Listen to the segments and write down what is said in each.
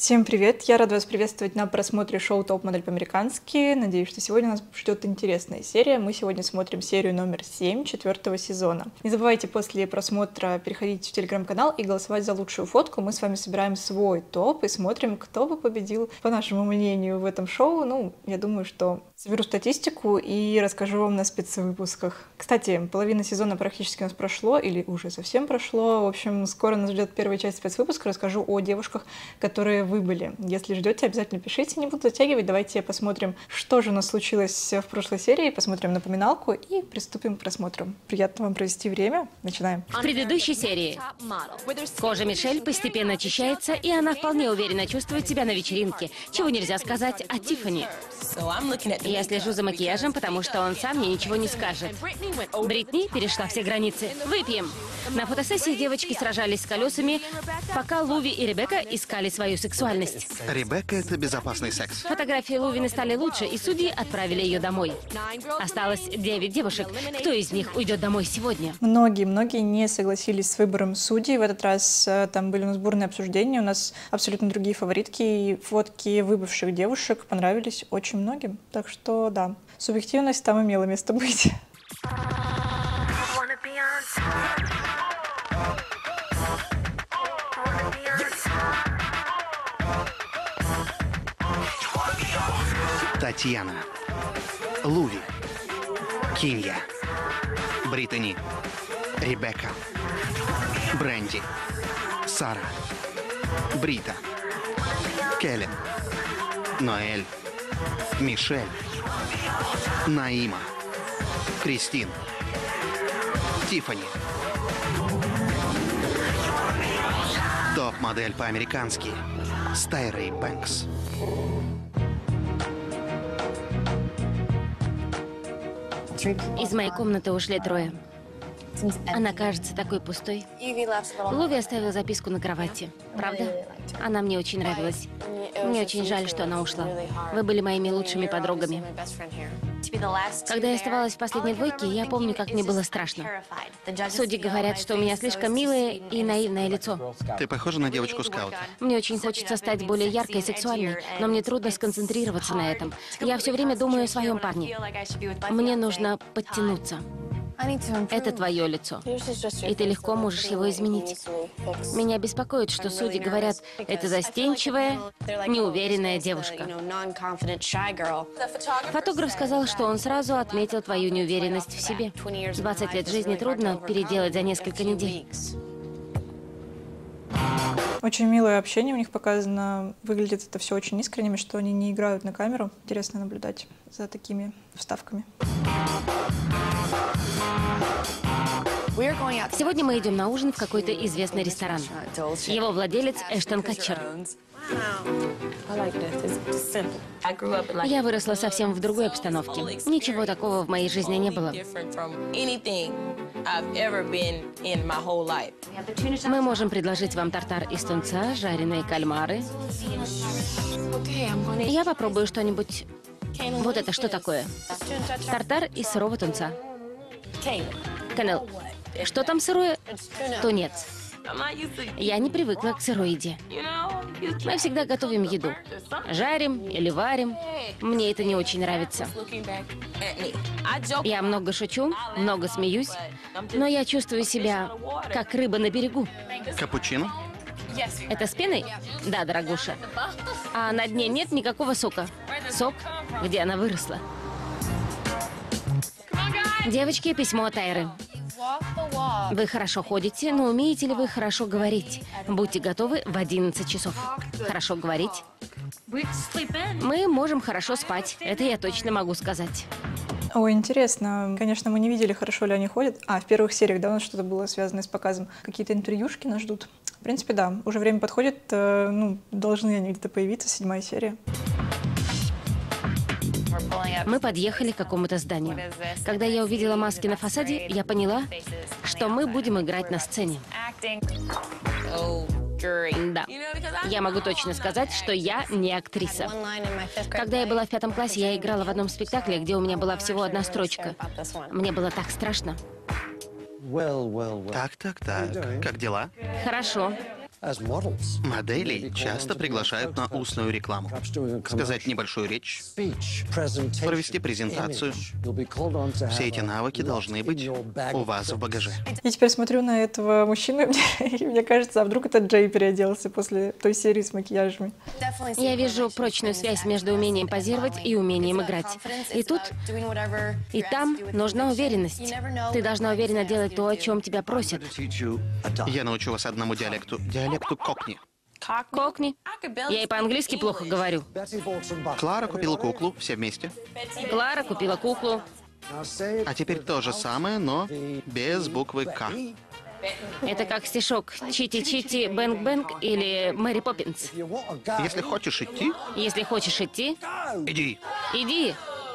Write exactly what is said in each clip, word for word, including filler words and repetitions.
Всем привет! Я рада вас приветствовать на просмотре шоу «Топ-модель по-американски». Надеюсь, что сегодня нас ждет интересная серия. Мы сегодня смотрим серию номер семь четвертого сезона. Не забывайте после просмотра переходить в телеграм-канал и голосовать за лучшую фотку. Мы с вами собираем свой топ и смотрим, кто бы победил, по нашему мнению, в этом шоу. Ну, я думаю, что соберу статистику и расскажу вам на спецвыпусках. Кстати, половина сезона практически у нас прошло, или уже совсем прошло. В общем, скоро нас ждет первая часть спецвыпуска. Расскажу о девушках, которые выбыли. Если ждете, обязательно пишите, не буду затягивать. Давайте посмотрим, что же у нас случилось в прошлой серии, посмотрим напоминалку и приступим к просмотру. Приятно вам провести время. Начинаем. В предыдущей серии кожа Мишель постепенно очищается, и она вполне уверенно чувствует себя на вечеринке, чего нельзя сказать о Тиффани. Я слежу за макияжем, потому что он сам мне ничего не скажет. Бритни перешла все границы. Выпьем. На фотосессии девочки сражались с колесами, пока Луви и Ребекка искали свою сексуальность. Ребекка — это безопасный секс. Фотографии Лувины стали лучше, и судьи отправили ее домой. Осталось девять девушек. Кто из них уйдет домой сегодня? Многие, многие не согласились с выбором судей. В этот раз там были у нас бурные обсуждения, у нас абсолютно другие фаворитки, и фотки выбывших девушек понравились очень многим. Так что, да, субъективность там имела место быть. Татьяна, Луви, Кинья, Британи, Ребекка, Брэнди, Сара, Брита, Келлен, Ноэль, Мишель, Наима, Кристин, Тиффани. Топ-модель по-американски с Тайрой Бэнкс. Из моей комнаты ушли трое. Она кажется такой пустой. Луви оставила записку на кровати. Правда? Она мне очень нравилась. Мне очень жаль, что она ушла. Вы были моими лучшими подругами. Когда я оставалась в последней двойке, я помню, как мне было страшно. Судьи говорят, что у меня слишком милое и наивное лицо. Ты похожа на девочку-скаута. Мне очень хочется стать более яркой и сексуальной, но мне трудно сконцентрироваться на этом. Я все время думаю о своем парне. Мне нужно подтянуться. Это твое лицо, и ты легко можешь его изменить. Меня беспокоит, что судьи говорят, это застенчивая, неуверенная девушка. Фотограф сказал, что он сразу отметил твою неуверенность в себе. двадцать лет жизни трудно переделать за несколько недель. Очень милое общение у них показано. Выглядит это все очень искренними, что они не играют на камеру. Интересно наблюдать за такими вставками. Сегодня мы идем на ужин в какой-то известный ресторан. Его владелец Эштон Катчер. Я выросла совсем в другой обстановке. Ничего такого в моей жизни не было. Мы можем предложить вам тартар из тунца, жареные кальмары. Я попробую что-нибудь. Вот это что такое? Тартар из сырого тунца. Канел, что там сырое? Тунец. Я не привыкла к сырой еде. Мы всегда готовим еду. Жарим или варим. Мне это не очень нравится. Я много шучу, много смеюсь, но я чувствую себя как рыба на берегу. Капучино? Это с пеной? Да, дорогуша. А на дне нет никакого сока. Сок, где она выросла. Девочки, письмо от Тайры. Вы хорошо ходите, но умеете ли вы хорошо говорить? Будьте готовы в одиннадцать часов. Хорошо говорить? Мы можем хорошо спать. Это я точно могу сказать. Ой, интересно. Конечно, мы не видели, хорошо ли они ходят. А, в первых сериях, да, у нас что-то было связано с показом. Какие-то интервьюшки нас ждут. В принципе, да. Уже время подходит. Э, ну, должны они где-то появиться, седьмая серия. Мы подъехали к какому-то зданию. Когда я увидела маски на фасаде, я поняла, что мы будем играть на сцене. Да. Я могу точно сказать, что я не актриса. Когда я была в пятом классе, я играла в одном спектакле, где у меня была всего одна строчка. Мне было так страшно. Так, так, так. Как дела? Хорошо. Моделей часто приглашают на устную рекламу. Сказать небольшую речь, провести презентацию. Все эти навыки должны быть у вас в багаже. Я теперь смотрю на этого мужчину, и мне кажется, а вдруг это Джей переоделся после той серии с макияжами. Я вижу прочную связь между умением позировать и умением играть. И тут, и там нужна уверенность. Ты должна уверенно делать то, о чем тебя просят. Я научу вас одному диалекту. Диалекту кокни. Кокни. Я и по-английски плохо говорю. Клара купила куклу, все вместе. Клара купила куклу. А теперь то же самое, но без буквы «К». Это как стишок «Чити-чити, бэнк-бэнк» или «Мэри Поппинс». Если хочешь идти, Если хочешь идти, иди. иди.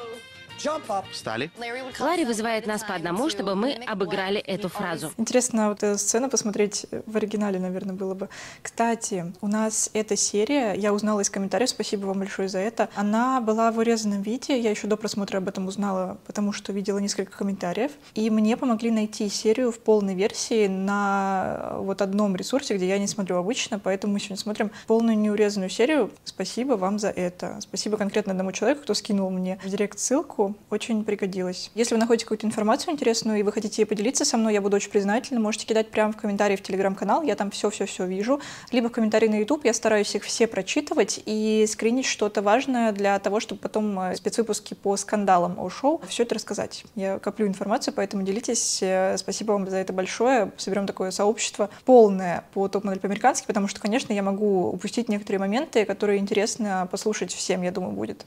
Встали. Ларри вызывает нас по одному, чтобы мы обыграли эту фразу. Интересно вот эту сцену посмотреть в оригинале, наверное, было бы. Кстати, у нас эта серия, я узнала из комментариев, спасибо вам большое за это, она была в урезанном виде, я еще до просмотра об этом узнала, потому что видела несколько комментариев, и мне помогли найти серию в полной версии на вот одном ресурсе, где я не смотрю обычно, поэтому мы сегодня смотрим полную неурезанную серию. Спасибо вам за это. Спасибо конкретно одному человеку, кто скинул мне в директ ссылку. Очень пригодилось. Если вы находите какую-то информацию интересную и вы хотите ей поделиться со мной, я буду очень признательна. Можете кидать прямо в комментарии в Телеграм-канал, я там все-все-все вижу. Либо в комментарии на YouTube, я стараюсь их все прочитывать и скринить что-то важное для того, чтобы потом спецвыпуски по скандалам о шоу все это рассказать. Я коплю информацию, поэтому делитесь. Спасибо вам за это большое. Соберем такое сообщество полное по топ-модель по-американски, потому что, конечно, я могу упустить некоторые моменты, которые интересно послушать всем, я думаю, будет.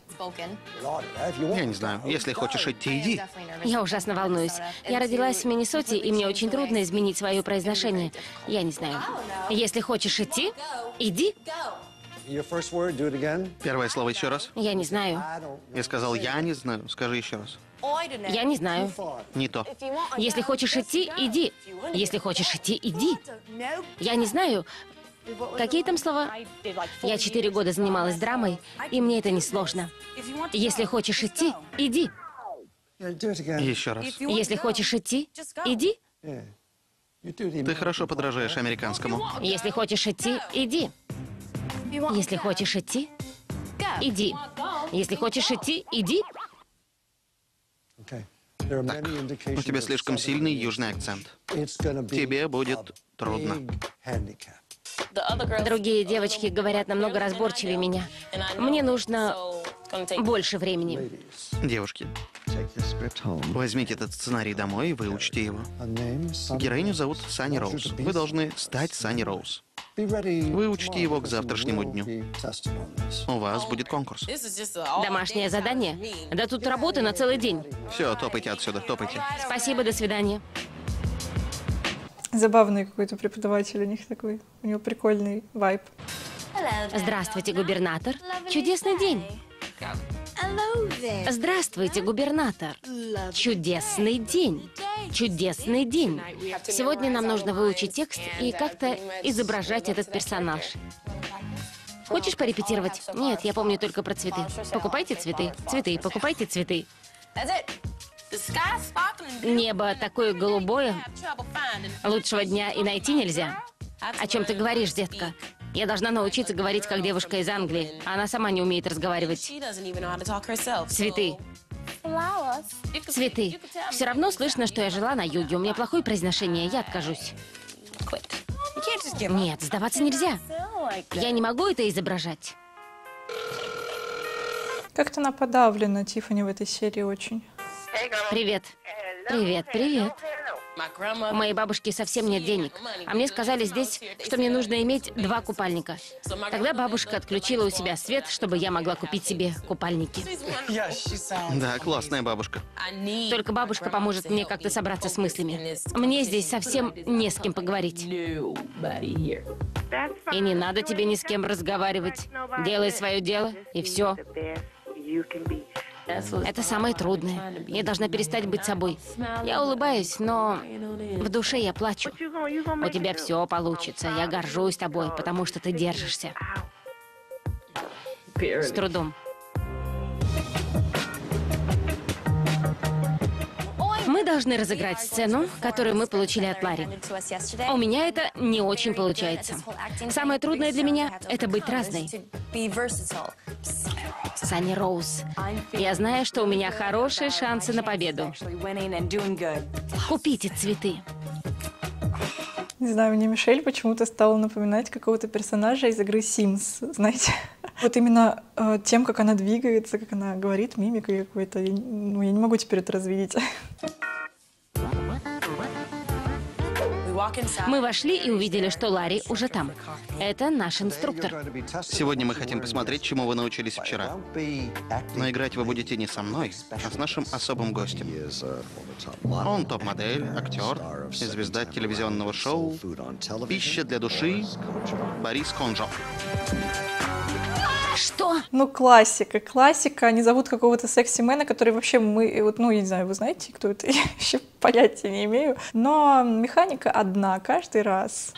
Я не знаю. Если хочешь идти, иди. Я ужасно волнуюсь. Я родилась в Миннесоте, и мне очень трудно изменить свое произношение. Я не знаю. Если хочешь идти, иди. Первое слово еще раз. Я не знаю. Я сказал, я не знаю. Скажи еще раз. Я не знаю. Не то. Если хочешь идти, иди. Если хочешь идти, иди. Я не знаю. Какие там слова? Я четыре года занималась драмой, и мне это несложно. Если хочешь идти, иди. Еще раз. Если хочешь идти, иди. Ты хорошо подражаешь американскому. Если хочешь идти, иди. Если хочешь идти, иди. Если хочешь идти, иди. Так, у тебя слишком сильный южный акцент. Тебе будет трудно. Другие девочки говорят намного разборчивее меня. Мне нужно больше времени. Девушки, возьмите этот сценарий домой и выучите его. Героиню зовут Санни Роуз. Вы должны стать Санни Роуз. Выучите его к завтрашнему дню. У вас будет конкурс. Домашнее задание? Да тут работы на целый день. Все, топайте отсюда, топайте. Спасибо, до свидания. Забавный какой-то преподаватель у них такой. У него прикольный вайб. Здравствуйте, губернатор. Чудесный день. Здравствуйте, губернатор. Чудесный день. Чудесный день. Сегодня нам нужно выучить текст и как-то изображать этот персонаж. Хочешь порепетировать? Нет, я помню только про цветы. Покупайте цветы. Цветы, покупайте цветы. Небо такое голубое. Лучшего дня и найти нельзя. О чем ты говоришь, детка? Я должна научиться говорить как девушка из Англии. Она сама не умеет разговаривать. Цветы. Цветы. Все равно слышно, что я жила на юге. У меня плохое произношение, я откажусь. Нет, сдаваться нельзя. Я не могу это изображать. Как-то она подавлена, Тиффани, в этой серии очень. Привет. Привет, привет. У моей бабушки совсем нет денег. А мне сказали здесь, что мне нужно иметь два купальника. Тогда бабушка отключила у себя свет, чтобы я могла купить себе купальники. Да, классная бабушка. Только бабушка поможет мне как-то собраться с мыслями. Мне здесь совсем не с кем поговорить. И не надо тебе ни с кем разговаривать. Делай свое дело, и все. Это самое трудное. Я должна перестать быть собой. Я улыбаюсь, но в душе я плачу. У тебя все получится. Я горжусь тобой, потому что ты держишься. С трудом. Мы Мы должны разыграть сцену, которую мы получили от Ларри. У меня это не очень получается. Самое трудное для меня — это быть разной. Санни Роуз, я знаю, что у меня хорошие шансы на победу. Купите цветы. Не знаю, мне Мишель почему-то стала напоминать какого-то персонажа из игры Sims, знаете. Вот именно э, тем, как она двигается, как она говорит, мимикой какой-то. Я, ну, я не могу теперь это развидеть. Мы вошли и увидели, что Ларри уже там. Это наш инструктор. Сегодня мы хотим посмотреть, чему вы научились вчера. Но играть вы будете не со мной, а с нашим особым гостем. Он топ-модель, актер, звезда телевизионного шоу, пища для души, Борис Конжо. Что? Ну, классика, классика. Они зовут какого-то секси-мена, который вообще мы, вот, ну, я не знаю, вы знаете, кто это? Я еще понятия не имею. Но механика одна каждый раз.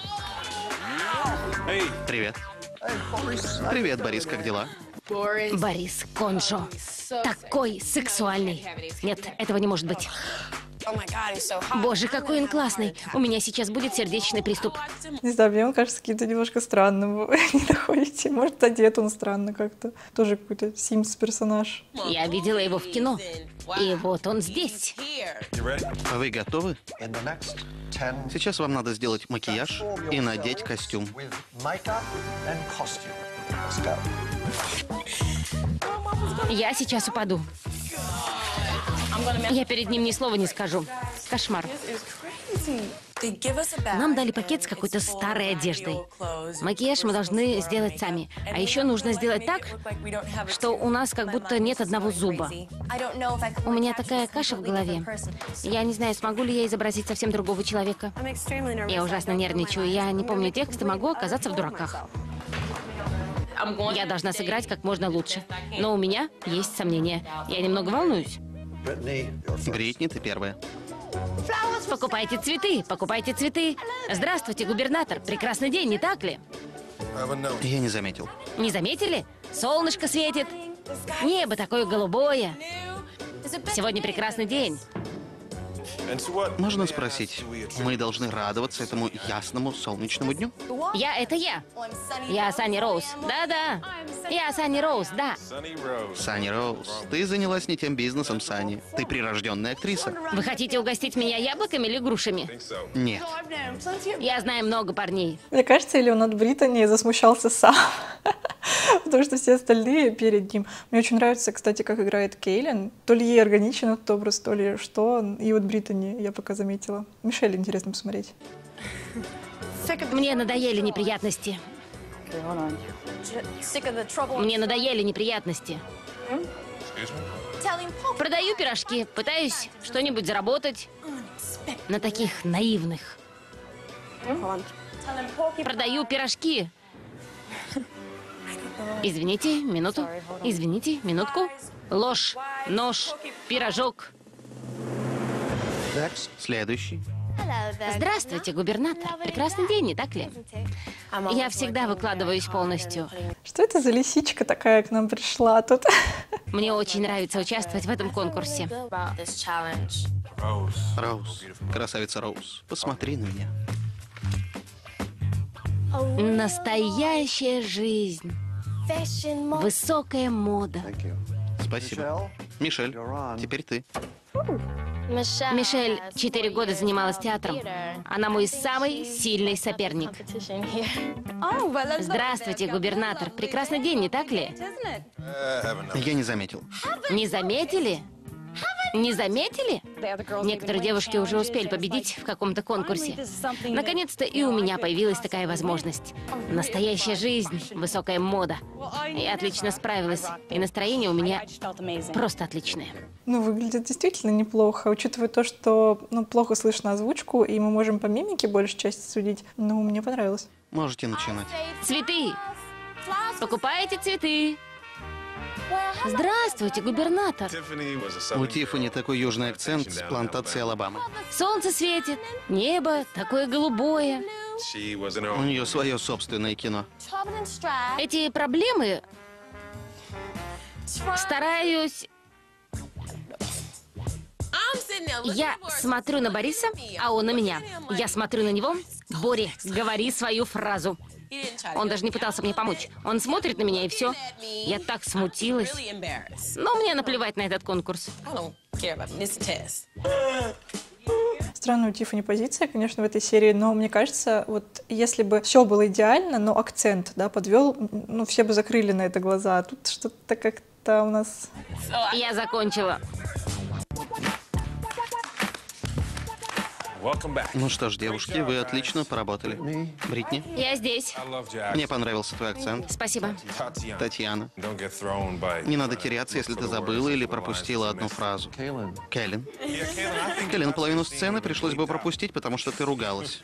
Привет. Привет, Борис, как дела? Борис Конжо. Такой сексуальный. Нет, этого не может быть. Боже, какой он классный. У меня сейчас будет сердечный приступ. Не знаю, мне он кажется каким-то немножко странным. Вы не находите? Может, одет он странно как-то. Тоже какой-то Sims-персонаж. Я видела его в кино. И вот он здесь. Вы готовы? Сейчас вам надо сделать макияж и надеть костюм. Я сейчас упаду. Я перед ним ни слова не скажу. Кошмар. Нам дали пакет с какой-то старой одеждой. Макияж мы должны сделать сами. А еще нужно сделать так, что у нас как будто нет одного зуба. У меня такая каша в голове. Я не знаю, смогу ли я изобразить совсем другого человека. Я ужасно нервничаю. Я не помню текст и могу оказаться в дураках. Я должна сыграть как можно лучше. Но у меня есть сомнения. Я немного волнуюсь. Бритни, ты первая. Покупайте цветы, покупайте цветы. Здравствуйте, губернатор. Прекрасный день, не так ли? Я не заметил. Не заметили? Солнышко светит. Небо такое голубое. Сегодня прекрасный день. Можно спросить, мы должны радоваться этому ясному солнечному дню? Я — это я. Я Санни Роуз. Да-да. Я Санни Роуз, да. Санни Роуз, ты занялась не тем бизнесом, Санни. Ты прирожденная актриса. Вы хотите угостить меня яблоками или грушами? Нет. Я знаю много парней. Мне кажется, или он от Британи засмущался сам. Потому что все остальные перед ним. Мне очень нравится, кстати, как играет Кейлин. То ли ей органичен этот образ, то ли что. И вот Британи я пока заметила. Мишель интересно посмотреть. Мне надоели неприятности. Мне надоели неприятности. Продаю пирожки, пытаюсь что-нибудь заработать на таких наивных. Продаю пирожки. Извините, минуту. Извините, минутку. Ложь, нож, пирожок. Следующий. Здравствуйте, губернатор. Прекрасный день, не так ли? Я всегда выкладываюсь полностью. Что это за лисичка такая к нам пришла тут? Мне очень нравится участвовать в этом конкурсе. Роуз, красавица Роуз, посмотри на меня. Настоящая жизнь. Высокая мода. Спасибо. Мишель, теперь ты. Мишель четыре года занималась театром. Она мой самый сильный соперник. Здравствуйте, губернатор. Прекрасный день, не так ли? Я не заметил. Не заметили? Не заметили? Некоторые девушки уже успели победить в каком-то конкурсе. Наконец-то и у меня появилась такая возможность. Настоящая жизнь, высокая мода. Я отлично справилась, и настроение у меня просто отличное. Ну, выглядит действительно неплохо, учитывая то, что ну, плохо слышно озвучку, и мы можем по мимике большей части судить. Ну, мне понравилось. Можете начинать. Цветы! Покупаете цветы! Здравствуйте, губернатор. У Тиффани такой южный акцент с плантации Алабамы. Солнце светит, небо такое голубое. У нее свое собственное кино. Эти проблемы стараюсь Я смотрю на Бориса, а он на меня. Я смотрю на него. Бори, говори свою фразу. Он даже не пытался мне помочь. Он смотрит на меня, и все. Я так смутилась. Но мне наплевать на этот конкурс. Странная у Тиффани позиция, конечно, в этой серии, но мне кажется, вот если бы все было идеально, но акцент, да, подвел, ну, все бы закрыли на это глаза, а тут что-то как-то у нас... Я закончила. Ну что ж, девушки, вы отлично поработали. Бритни, Я здесь. мне понравился твой акцент. Спасибо. Татьяна, не надо теряться, если ты забыла или пропустила одну фразу. Кэлен. Кэлен, половину сцены пришлось бы пропустить, потому что ты ругалась.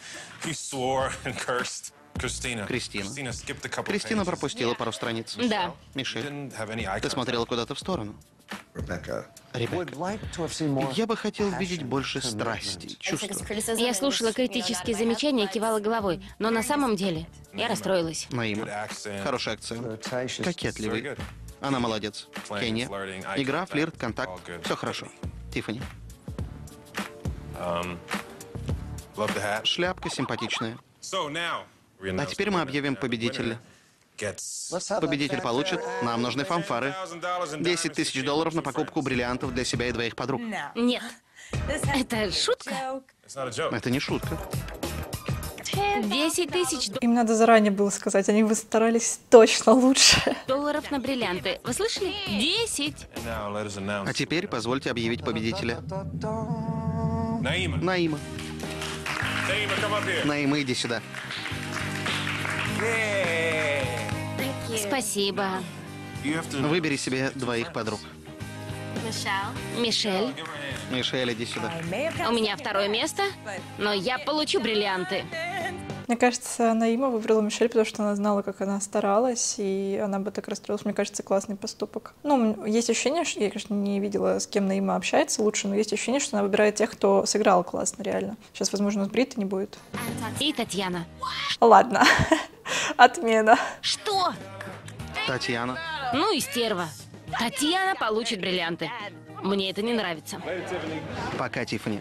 Кристина. Кристина пропустила пару страниц. Да. Мишель, ты смотрела куда-то в сторону. Ребекка, я бы хотел видеть больше страсти, чувства. Я слушала критические замечания и кивала головой, но на самом деле я расстроилась. Наима. Хороший акцент. Кокетливый. Она молодец. Кенни. Игра, флирт, контакт. Все хорошо. Тиффани. Шляпка симпатичная. А теперь мы объявим победителя. Победитель получит. Нам нужны фанфары. десять тысяч долларов на покупку бриллиантов для себя и двоих подруг. Нет. Это шутка? Это не шутка. Десять тысяч Им надо заранее было сказать, они бы старались точно лучше. долларов на бриллианты. Вы слышали? Десять. А теперь позвольте объявить победителя. Наима. Наима, иди сюда. Спасибо. Выбери себе двоих подруг. Мишель, Мишель, иди сюда. у меня второе место, но я получу бриллианты. Мне кажется, Наима выбрала Мишель, потому что она знала, как она старалась, и она бы так расстроилась. Мне кажется, классный поступок. Ну, есть ощущение, что я, конечно, не видела, с кем Наима общается лучше, но есть ощущение, что она выбирает тех, кто сыграл классно, реально. Сейчас, возможно, у нас Бриты не будет. И Татьяна. Ладно, отмена. Что? Татьяна. Ну и стерва. Татьяна получит бриллианты. Мне это не нравится. Пока, Тиффани.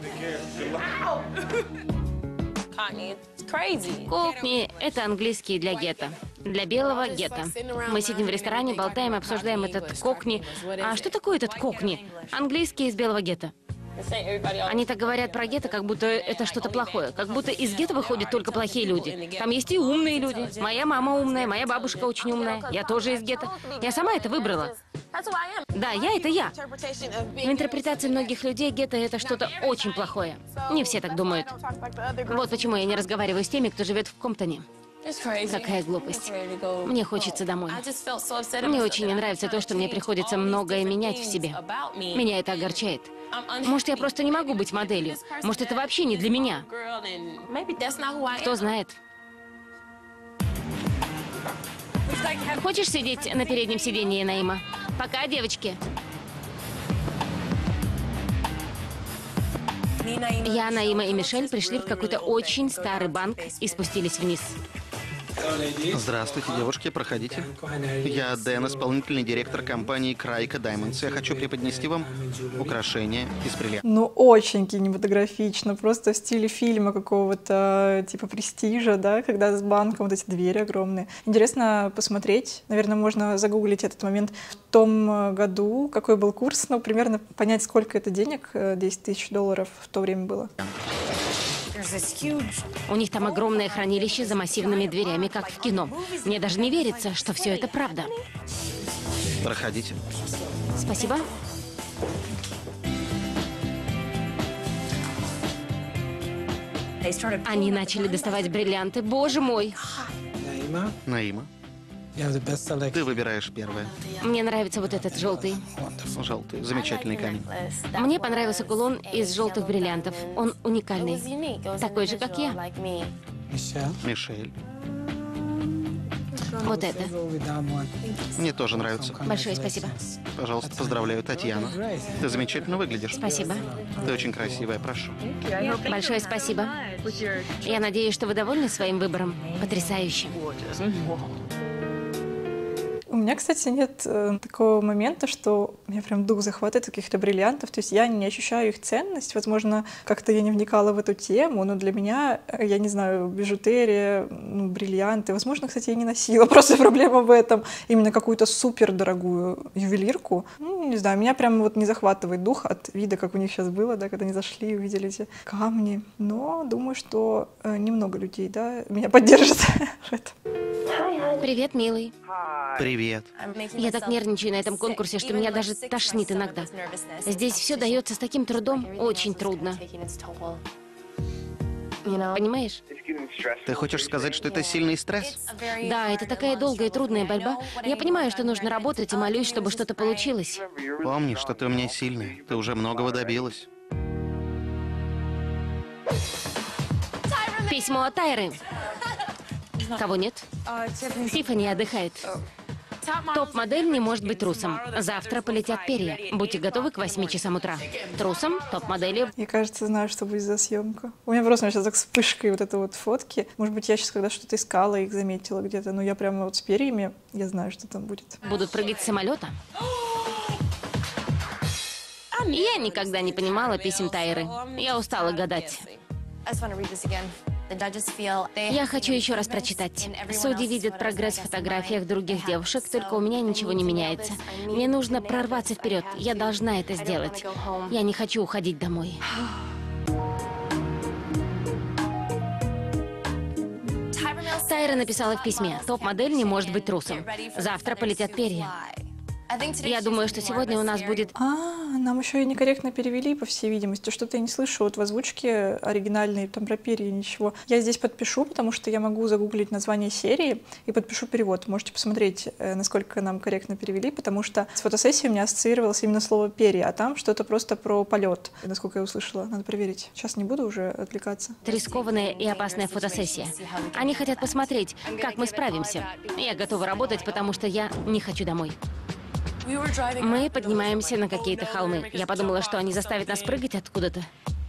Кокни — это английский для гетто. Для белого гетто. Мы сидим в ресторане, болтаем, обсуждаем этот кокни. А что такое этот кокни? Английский из белого гетто. Они так говорят про гетто, как будто это что-то плохое. Как будто из гетто выходят только плохие люди. Там есть и умные люди. Моя мама умная, моя бабушка очень умная. Я тоже из гетто. Я сама это выбрала. Да, я — это я. В интерпретации многих людей гетто — это что-то очень плохое. Не все так думают. Вот почему я не разговариваю с теми, кто живет в Комптоне. Какая глупость. Мне хочется домой. Мне очень не нравится то, что мне приходится многое менять в себе. Меня это огорчает. Может, я просто не могу быть моделью. Может, это вообще не для меня. Кто знает. Хочешь сидеть на переднем сиденье, Наима? Пока, девочки. Я, Наима и Мишель пришли в какой-то очень старый банк и спустились вниз. Здравствуйте, девушки, проходите. Я Дэн, исполнительный директор компании Крайка Даймондс. Я хочу преподнести вам украшение из бриллиантов. Ну, очень кинематографично, просто в стиле фильма какого-то, типа «Престижа», да, когда с банком вот эти двери огромные. Интересно посмотреть, наверное, можно загуглить этот момент. В том году какой был курс, ну, примерно понять, сколько это денег, десять тысяч долларов в то время было. У них там огромное хранилище за массивными дверями, как в кино. Мне даже не верится, что все это правда. Проходите. Спасибо. Они начали доставать бриллианты. Боже мой! Наима, ты выбираешь первое. Мне нравится вот этот желтый. Желтый, замечательный камень. Мне понравился кулон из желтых бриллиантов. Он уникальный. Такой же, как я. Мишель, Вот это. мне тоже нравится. Большое спасибо. Пожалуйста, поздравляю, Татьяна. Ты замечательно выглядишь. Спасибо. Ты очень красивая, прошу. Большое спасибо. Я надеюсь, что вы довольны своим выбором. Потрясающе. У меня, кстати, нет э, такого момента, что меня прям дух захватывает каких-то бриллиантов. То есть я не ощущаю их ценность. Возможно, как-то я не вникала в эту тему, но для меня, я не знаю, бижутерия, ну, бриллианты. Возможно, кстати, я не носила. Просто проблема в этом. Именно какую-то супер дорогую ювелирку. Ну, не знаю, меня прям вот не захватывает дух от вида, как у них сейчас было, да, когда они зашли и увидели эти камни. Но думаю, что э, немного людей, да, меня поддержат в этом. Привет, милый. Привет. Я так нервничаю на этом конкурсе, что меня даже тошнит иногда. Здесь все дается с таким трудом, очень трудно. Понимаешь? Ты хочешь сказать, что это сильный стресс? Да, это такая долгая и трудная борьба. Я понимаю, что нужно работать, и молюсь, чтобы что-то получилось. Помни, что ты у меня сильная. Ты уже многого добилась. Письмо от Тайры. Кого нет? Тиффани отдыхает. Топ-модель не может быть трусом. Завтра полетят перья. Будьте готовы к восьми часам утра. Трусом топ-модели. Я, кажется, знаю, что будет за съемка. У меня просто сейчас так вспышкой вот это вот фотки. Может быть, я сейчас когда что-то искала, их заметила где-то, но я прямо вот с перьями, я знаю, что там будет. Будут прыгать с самолета. Я никогда не понимала писем Тайры. Я устала гадать. Я хочу еще раз прочитать. Судьи видят прогресс в фотографиях других девушек, только у меня ничего не меняется. Мне нужно прорваться вперед. Я должна это сделать. Я не хочу уходить домой. Тайра написала в письме: топ-модель не может быть трусом. Завтра полетят перья. Я думаю, что сегодня у нас будет... А, нам еще и некорректно перевели, по всей видимости. Что-то я не слышу вот в озвучке оригинальной, там про перья ничего. Я здесь подпишу, потому что я могу загуглить название серии и подпишу перевод. Можете посмотреть, насколько нам корректно перевели, потому что с фотосессией у меня ассоциировалось именно слово перья, а там что-то просто про полет, насколько я услышала. Надо проверить. Сейчас не буду уже отвлекаться. Рискованная и опасная фотосессия. Они хотят посмотреть, как мы справимся. Я готова работать, потому что я не хочу домой. Мы поднимаемся на какие-то холмы. Я подумала, что они заставят нас прыгать откуда-то.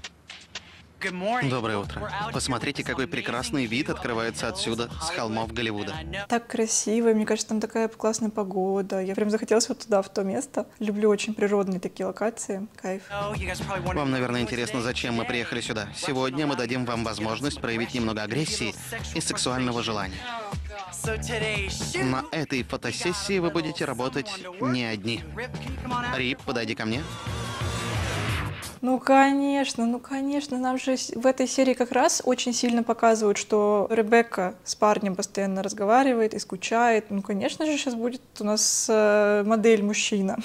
Доброе утро. Посмотрите, какой прекрасный вид открывается отсюда, с холмов Голливуда. Так красиво, мне кажется, там такая классная погода. Я прям захотелось вот туда, в то место. Люблю очень природные такие локации. Кайф. Вам, наверное, интересно, зачем мы приехали сюда. Сегодня мы дадим вам возможность проявить немного агрессии и сексуального желания. На этой фотосессии вы будете работать не одни. Рип, подойди ко мне. Ну, конечно, ну, конечно. Нам же в этой серии как раз очень сильно показывают, что Ребекка с парнем постоянно разговаривает и скучает. Ну, конечно же, сейчас будет у нас э, модель-мужчина.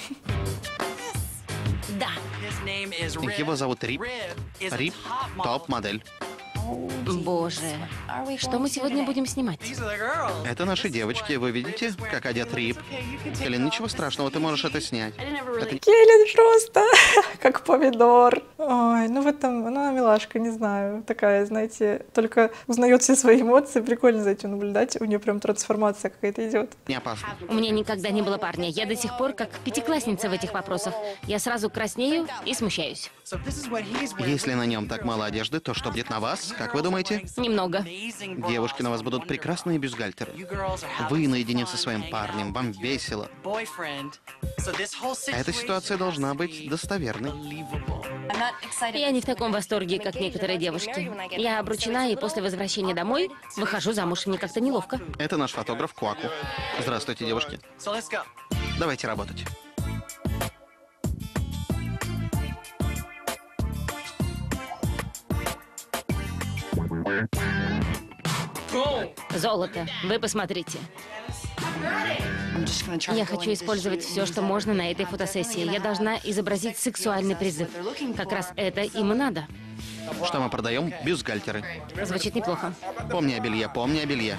Да. Его зовут Рип. Рип — топ-модель. Боже, что мы сегодня будем снимать? Это наши девочки. Вы видите, как одет Рип? Келлен, ничего страшного, ты можешь это снять. Это... Келлен просто как помидор. Ой, ну в этом, она милашка, не знаю. Такая, знаете, только узнает все свои эмоции. Прикольно за этим наблюдать. У нее прям трансформация какая-то идет. Не опасно. У меня никогда не было парня. Я до сих пор как пятиклассница в этих вопросах. Я сразу краснею и смущаюсь. Если на нем так мало одежды, то что будет на вас? Как вы думаете? Немного. Девушки, на вас будут прекрасные бюстгальтеры. Вы наедине со своим парнем, вам весело. Эта ситуация должна быть достоверной. Я не в таком восторге, как некоторые девушки. Я обручена, и после возвращения домой выхожу замуж. Мне как-то неловко. Это наш фотограф Куаку. Здравствуйте, девушки. Давайте работать. Золото. Вы посмотрите. Я хочу использовать все, что можно на этой фотосессии. Я должна изобразить сексуальный призыв. Как раз это им и надо. Что мы продаем? Бюстгальтеры. Звучит неплохо. Помни о белье, помни о белье.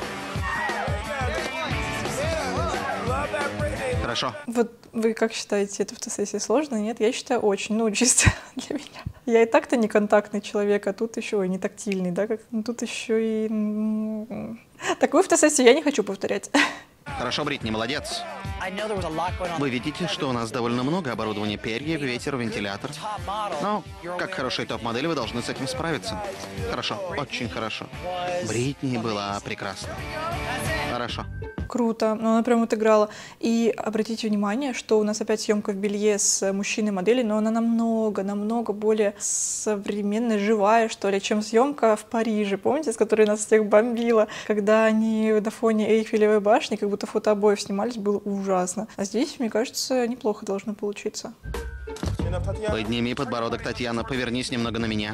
Хорошо. Вот вы как считаете, эта фотосессия сложная? Нет? Я считаю, очень. Ну, чисто для меня. Я и так-то не контактный человек, а тут еще и не тактильный, да? Как... Ну, тут еще и... Такую фотосессию я не хочу повторять. Хорошо, Бритни, молодец. Вы видите, что у нас довольно много оборудования: перья, ветер, вентилятор. Но, как хорошие топ-модели, вы должны с этим справиться. Хорошо, очень хорошо. Бритни была прекрасна. Хорошо. Круто, ну она прям отыграла. И обратите внимание, что у нас опять съемка в белье с мужчиной-моделью, но она намного, намного более современная, живая, что ли, чем съемка в Париже, помните, с которой нас всех бомбила, когда они на фоне Эйфелевой башни, как будто фотообоев снимались, было ужасно. А здесь, мне кажется, неплохо должно получиться. Подними подбородок, Татьяна, повернись немного на меня.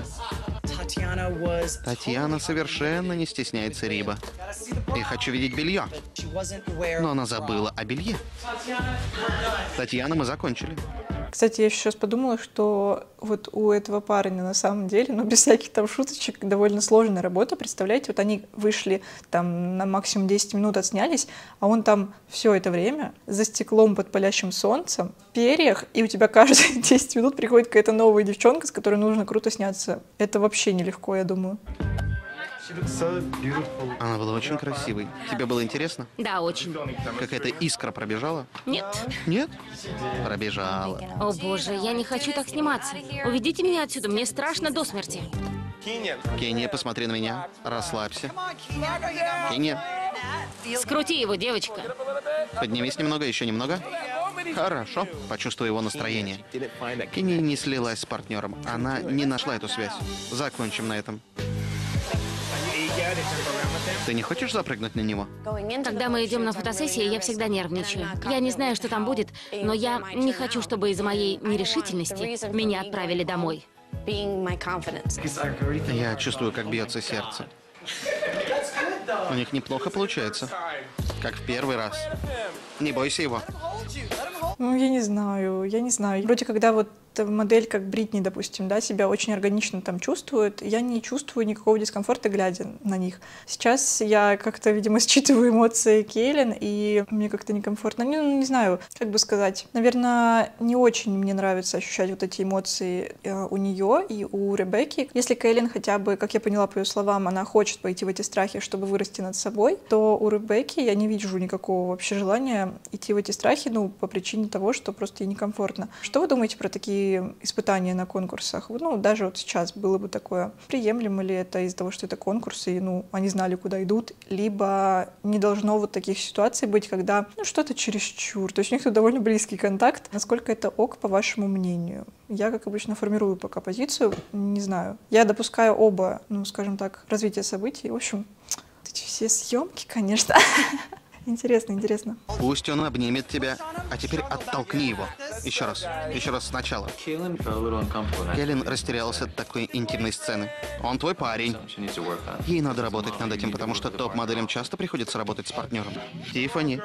Татьяна совершенно не стесняется Риба. Я хочу видеть белье. Но она забыла о белье. Татьяна, мы закончили. Кстати, я сейчас подумала, что вот у этого парня на самом деле, ну, без всяких там шуточек, довольно сложная работа. Представляете, вот они вышли там на максимум десять минут отснялись, а он там все это время за стеклом под палящим солнцем, в перьях, и у тебя каждые десять минут приходит какая-то новая девчонка, с которой нужно круто сняться. Это вообще нелегко, я думаю. Она была очень красивой. Тебе было интересно? Да, очень. Какая-то искра пробежала? Нет. Нет? Пробежала. О боже, я не хочу так сниматься. Уведите меня отсюда, мне страшно до смерти. Кенни, посмотри на меня. Расслабься. Кенни, Скрути его, девочка. поднимись немного, еще немного. Хорошо. Почувствуй его настроение. Кенни не слилась с партнером. Она не нашла эту связь. Закончим на этом. Ты не хочешь запрыгнуть на него? Когда мы идем на фотосессии, я всегда нервничаю. Я не знаю, что там будет, но я не хочу, чтобы из-за моей нерешительности меня отправили домой. Я чувствую, как бьется сердце. У них неплохо получается. Как в первый раз. Не бойся его. Ну, я не знаю, я не знаю. Вроде когда вот модель, как Бритни, допустим, да, себя очень органично там чувствует, я не чувствую никакого дискомфорта, глядя на них. Сейчас я как-то, видимо, считываю эмоции Кейлин, и мне как-то некомфортно. Ну, не знаю, как бы сказать. Наверное, не очень мне нравится ощущать вот эти эмоции у нее и у Ребекки. Если Кейлин хотя бы, как я поняла по ее словам, она хочет пойти в эти страхи, чтобы вырасти над собой, то у Ребекки я не вижу никакого вообще желания идти в эти страхи, ну, по причине того, что просто ей некомфортно. Что вы думаете про такие испытания на конкурсах? Ну, даже вот сейчас было бы такое. Приемлемо ли это из-за того, что это конкурсы, и, ну, они знали, куда идут, либо не должно вот таких ситуаций быть, когда, ну, что-то чересчур. То есть у них тут довольно близкий контакт. Насколько это ок, по вашему мнению? Я, как обычно, формирую пока позицию. Не знаю. Я допускаю оба, ну, скажем так, развития событий. В общем, эти все съемки, конечно. Интересно, интересно. Пусть он обнимет тебя, а теперь оттолкни его. Еще раз, еще раз сначала. Келлен растерялась от такой интимной сцены. Он твой парень. Ей надо работать над этим, потому что топ-моделям часто приходится работать с партнером. Тиффани.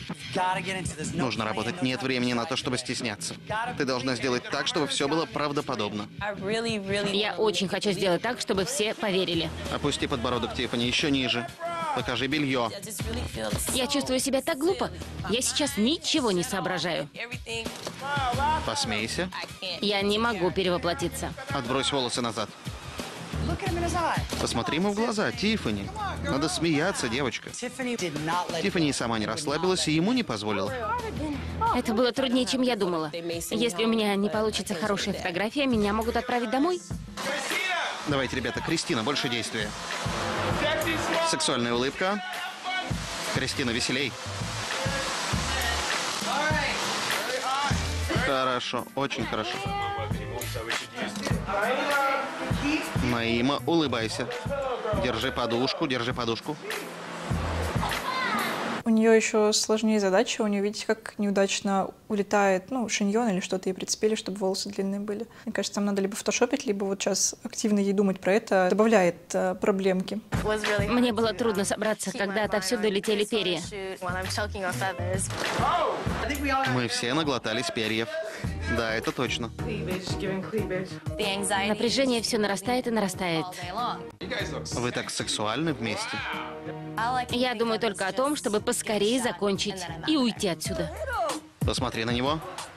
Нужно работать, нет времени на то, чтобы стесняться. Ты должна сделать так, чтобы все было правдоподобно. Я очень хочу сделать так, чтобы все поверили. Опусти подбородок, Тиффани, еще ниже. Покажи белье. Я чувствую себя так глупо. Я сейчас ничего не соображаю. Посмейся. Я не могу перевоплотиться. Отбрось волосы назад. Посмотри ему в глаза, Тиффани. Надо смеяться, девочка. Тиффани и сама не расслабилась, и ему не позволила. Это было труднее, чем я думала. Если у меня не получится хорошая фотография, меня могут отправить домой. Давайте, ребята, Кристина, больше действия. Сексуальная улыбка. Кристина, веселей. Хорошо, очень хорошо. Наима, улыбайся. Держи подушку, держи подушку. У нее еще сложнее задача, у нее, видите, как неудачно улетает, ну, шиньон или что-то ей прицепили, чтобы волосы длинные были. Мне кажется, там надо либо фотошопить, либо вот сейчас активно ей думать про это, добавляет э, проблемки. Мне было трудно собраться, когда отовсюду летели перья. Мы все наглотались перьев. Да, это точно. Напряжение все нарастает и нарастает. Вы так сексуальны вместе. Я думаю только о том, чтобы поскорее закончить и уйти отсюда. Посмотри на него.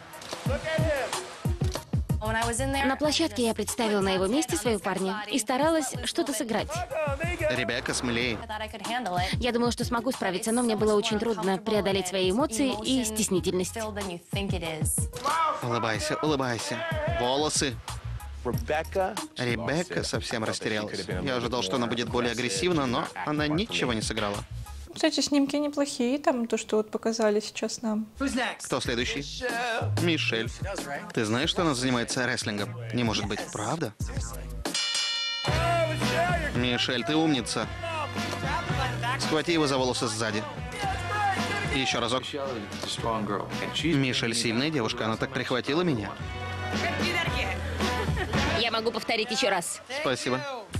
На площадке я представила на его месте своего парня и старалась что-то сыграть. Ребекка, смелее. Я думала, что смогу справиться, но мне было очень трудно преодолеть свои эмоции и стеснительность. Улыбайся, улыбайся. Волосы. Ребекка совсем растерялась. Я ожидал, что она будет более агрессивна, но она ничего не сыграла. Кстати, снимки неплохие, там то, что вот показали сейчас нам. Кто следующий? Мишель. Ты знаешь, что она занимается рестлингом? Не может быть, правда? Мишель, ты умница. Схвати его за волосы сзади. И еще разок. Мишель сильная девушка, она так прихватила меня. Я могу повторить еще раз. Спасибо.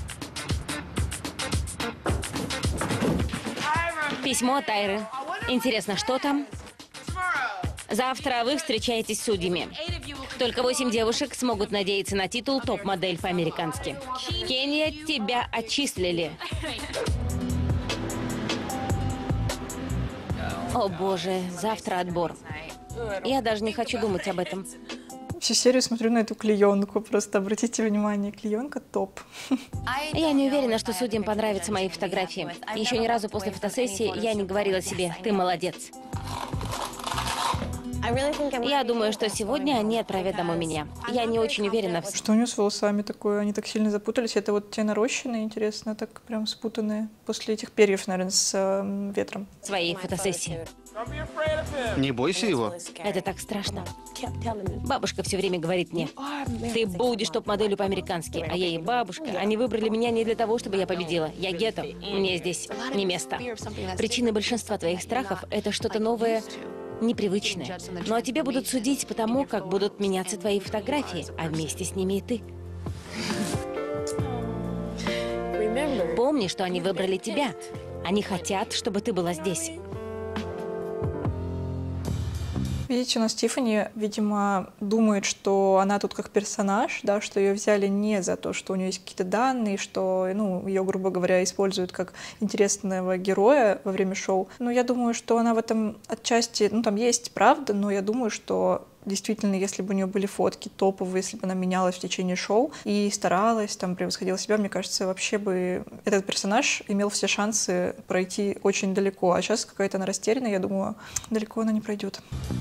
Письмо от Тайры. Интересно, что там? Завтра вы встречаетесь с судьями. Только восемь девушек смогут надеяться на титул топ-модель по-американски. Кения, тебя отчислили. О боже, завтра отбор. Я даже не хочу думать об этом. Всю серию смотрю на эту клеенку. Просто обратите внимание, клеенка топ. Я не уверена, что судьям понравятся мои фотографии. Еще ни разу после фотосессии я не говорила себе: ты молодец. Я думаю, что сегодня они отправят домой меня. Я не очень уверена. В... Что у нее с волосами такое? Они так сильно запутались. Это вот те нарощенные, интересно, так прям спутанные. После этих перьев, наверное, с э, ветром. Своей фотосессии. Не бойся его. Это так страшно. Бабушка все время говорит мне: ты будешь топ-моделью по-американски. А я и бабушка. Они выбрали меня не для того, чтобы я победила. Я гетто. Мне здесь не место. Причиной большинства твоих страхов — это что-то новое, непривычное. Но о тебе будут судить по тому, как будут меняться твои фотографии, а вместе с ними и ты. Помни, что они выбрали тебя. Они хотят, чтобы ты была здесь. Видите, у нас Тиффани, видимо, думает, что она тут как персонаж, да, что ее взяли не за то, что у нее есть какие-то данные, что, ну, ее, грубо говоря, используют как интересного героя во время шоу. Но я думаю, что она в этом отчасти, ну, там есть правда, но я думаю, что действительно, если бы у нее были фотки топовые, если бы она менялась в течение шоу и старалась, там, превосходила себя, мне кажется, вообще бы этот персонаж имел все шансы пройти очень далеко. А сейчас какая-то она растерянная, я думаю, далеко она не пройдет.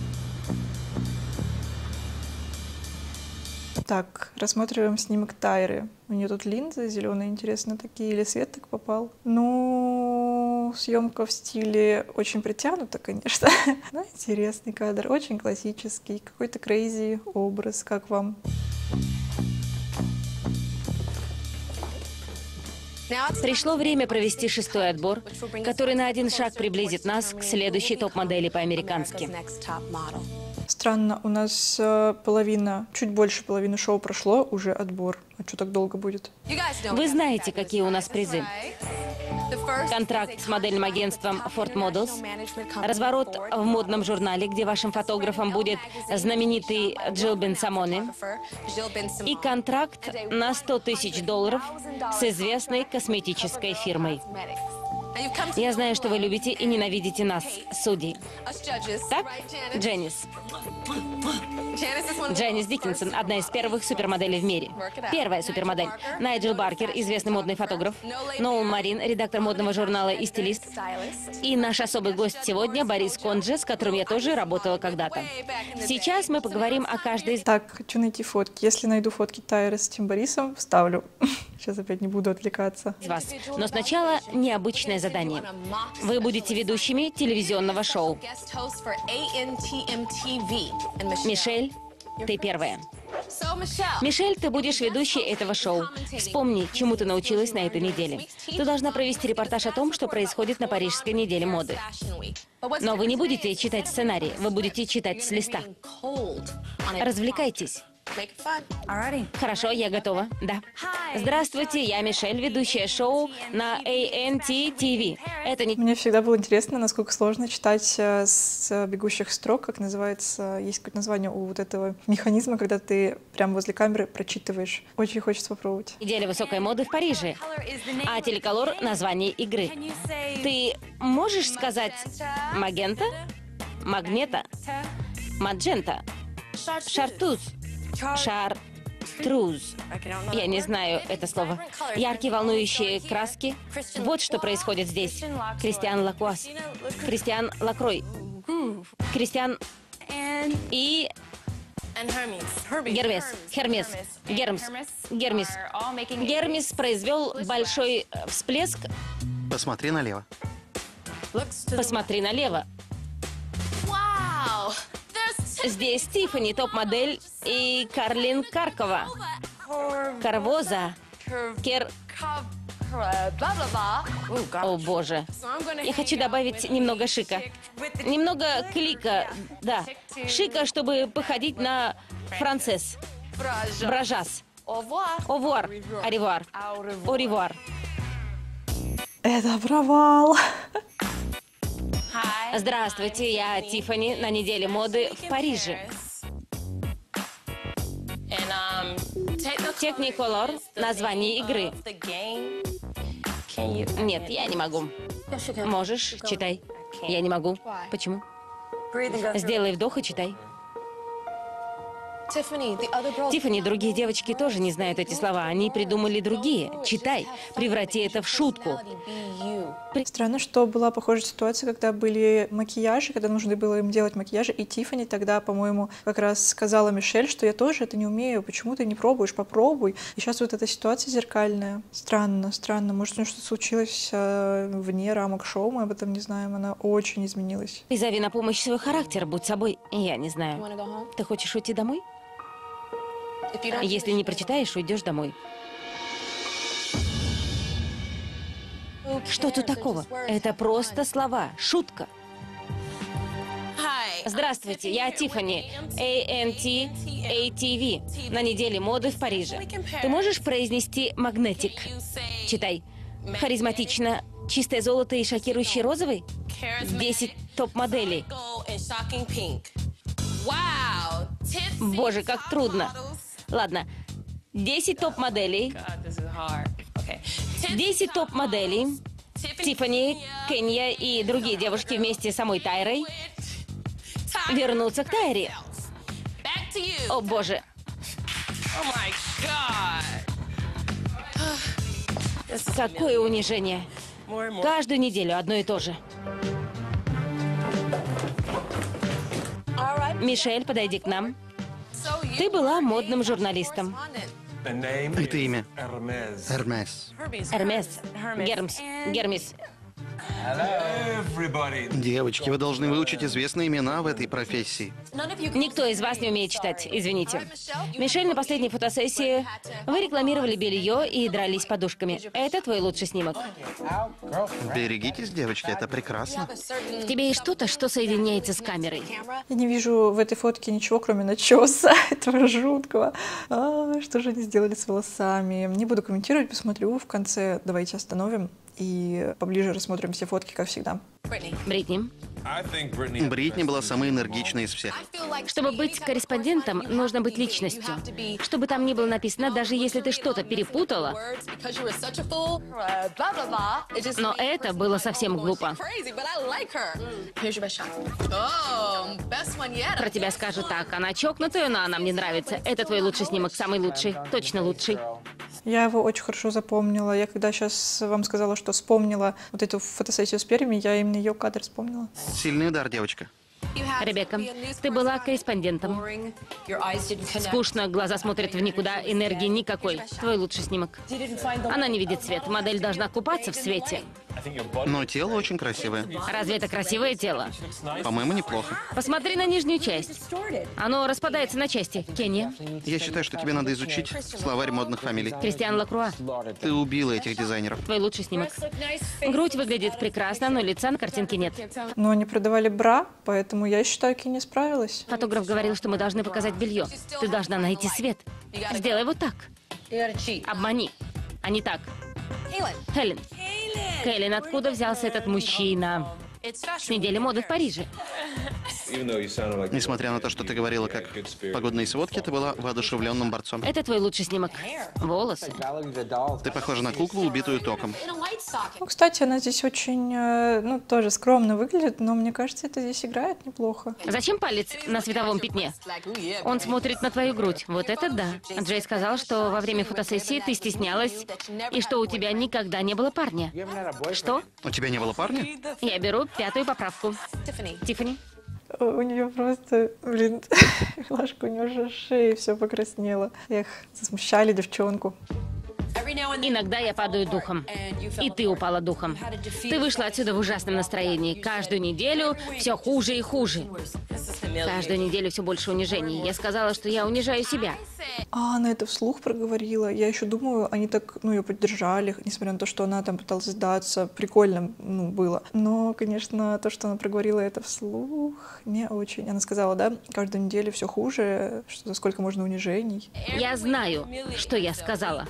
Так, рассматриваем снимок Тайры. У нее тут линзы зеленые, интересно, такие, или свет так попал? Ну, съемка в стиле очень притянута, конечно. Но интересный кадр, очень классический, какой-то крейзи образ. Как вам? Пришло время провести шестой отбор, который на один шаг приблизит нас к следующей топ-модели по-американски. Странно, у нас э, половина, чуть больше половины шоу прошло, уже отбор. А что так долго будет? Вы знаете, какие у нас призы? Контракт с модельным агентством Ford Models, разворот в модном журнале, где вашим фотографом будет знаменитый Джилл Бенсамоне, и контракт на сто тысяч долларов с известной косметической фирмой. Я знаю, что вы любите и ненавидите нас, судей. Так, Дженнис? Дженнис Диккенсон, одна из первых супермоделей в мире. Первая супермодель. Найджел Баркер, известный модный фотограф. Ноул Марин, редактор модного журнала и стилист. И наш особый гость сегодня Борис Конджи, с которым я тоже работала когда-то. Сейчас мы поговорим о каждой из... Так, хочу найти фотки. Если найду фотки Тайры с этим Борисом, вставлю. Сейчас опять не буду отвлекаться. Вас. Но сначала необычное задание. Вы будете ведущими телевизионного шоу. Мишель, ты первая. Мишель, ты будешь ведущей этого шоу. Вспомни, чему ты научилась на этой неделе. Ты должна провести репортаж о том, что происходит на Парижской неделе моды. Но вы не будете читать сценарий, вы будете читать с листа. Развлекайтесь. Хорошо, я готова. Да. Здравствуйте, я Мишель, ведущая шоу на эй эн ти ти ви. Это не... Мне всегда было интересно, насколько сложно читать с бегущих строк, как называется, есть какое-то название у вот этого механизма, когда ты прямо возле камеры прочитываешь. Очень хочется попробовать. Неделя высокой моды в Париже. А телеколор — название игры. Ты можешь сказать магента, магнета, маджента, шартуз, шартруз. Я не знаю это слово. Яркие волнующие краски. Вот что происходит здесь. Кристиан Лакуас. Кристиан Лакрой. Кристиан и... Гермес. Хермес. Гермс. Гермес. Гермес произвел большой всплеск. Посмотри налево. Посмотри налево. Здесь Тиффани, топ-модель, и Карлин Каркова. Карвоза. Кер... О, боже. Я хочу добавить немного шика. Немного клика, да. Шика, чтобы походить на францез. Бражас. Овуар. Аривуар. Оривуар. Это провал. Здравствуйте, я Тиффани на неделе моды в Париже. Technicolor — название игры. Нет, я не могу. Можешь, читай. Я не могу. Почему? Сделай вдох и читай. Тиффани, другие девочки тоже не знают эти слова. Они придумали другие. Читай. Преврати это в шутку. Странно, что была похожая ситуация, когда были макияжи, когда нужно было им делать макияжи, и Тиффани тогда, по-моему, как раз сказала Мишель, что я тоже это не умею, почему ты не пробуешь, попробуй. И сейчас вот эта ситуация зеркальная. Странно, странно. Может, у нее что-то случилось э, вне рамок шоу, мы об этом не знаем, она очень изменилась. Призови на помощь свой характер, будь собой. Я не знаю. Ты хочешь уйти домой? Если не прочитаешь, уйдешь домой. Что тут такого? Это просто слова, шутка. Здравствуйте, я Тиффани, эй эн ти эй ти ви, на неделе моды в Париже. Ты можешь произнести «магнетик»? Читай. Харизматично, чистое золото и шокирующий розовый? Десять топ-моделей. Боже, как трудно. Ладно, десять топ-моделей. десять топ-моделей. Тиффани, Кенья и другие девушки вместе с самой Тайрой вернутся к Тайре. О, боже. Какое унижение. Каждую неделю одно и то же. Мишель, подойди к нам. Ты была модным журналистом. Это имя. Эрмес. Эрмес. Гермс. Гермис. Девочки, вы должны выучить известные имена в этой профессии. Никто из вас не умеет читать, извините. Мишель, на последней фотосессии вы рекламировали белье и дрались подушками. Это твой лучший снимок. Берегитесь, девочки, это прекрасно. В тебе есть что-то, что соединяется с камерой. Я не вижу в этой фотке ничего, кроме начеса этого жуткого. А, что же они сделали с волосами? Не буду комментировать, посмотрю в конце. Давайте остановим и поближе рассмотрим все фотки, как всегда. Бритни. Бритни была самой энергичной из всех. Чтобы быть корреспондентом, нужно быть личностью. Чтобы там ни было написано, даже если ты что-то перепутала. Но это было совсем глупо. Про тебя скажут так, она чокнутая, но она мне нравится. Это твой лучший снимок, самый лучший, точно лучший. Я его очень хорошо запомнила. Я когда сейчас вам сказала, что вспомнила вот эту фотосессию с перьями, я именно ее кадр вспомнила. Сильный удар, девочка. Ребекка, ты была корреспондентом. Скучно, глаза смотрят в никуда, энергии никакой. Твой лучший снимок. Она не видит свет. Модель должна купаться в свете. Но тело очень красивое. Разве это красивое тело? По-моему, неплохо. Посмотри на нижнюю часть. Оно распадается на части. Кенни. Я считаю, что тебе надо изучить словарь модных фамилий. Кристиан Лакруа. Ты убила этих дизайнеров. Твой лучший снимок. Грудь выглядит прекрасно, но лица на картинке нет. Но они продавали бра, поэтому я считаю, Кенни справилась. Фотограф говорил, что мы должны показать белье. Ты должна найти свет. Сделай вот так. Обмани. А не так. Хелен. Хелен, откуда взялся этот мужчина? С недели моды в Париже. Несмотря на то, что ты говорила как погодные сводки, ты была воодушевленным борцом. Это твой лучший снимок. Волосы. Ты похожа на куклу, убитую током. Ну, кстати, она здесь очень, э, ну, тоже скромно выглядит, но мне кажется, это здесь играет неплохо. Зачем палец на световом пятне? Он смотрит на твою грудь. Вот это да. Джей сказал, что во время фотосессии ты стеснялась и что у тебя никогда не было парня. Что? У тебя не было парня? Я беру пятую поправку. Тиффани. У нее просто, блин, милашка, у нее уже шея все покраснела. Эх, засмущали девчонку. Иногда я падаю духом. И ты упала духом. Ты вышла отсюда в ужасном настроении. Каждую неделю все хуже и хуже. Каждую неделю все больше унижений. Я сказала, что я унижаю себя. А она это вслух проговорила. Я еще думаю, они так, ну, ее поддержали, несмотря на то, что она там пыталась сдаться. Прикольно, ну, было. Но, конечно, то, что она проговорила это вслух, не очень. Она сказала, да, каждую неделю все хуже, что сколько можно унижений. Я знаю, что я сказала.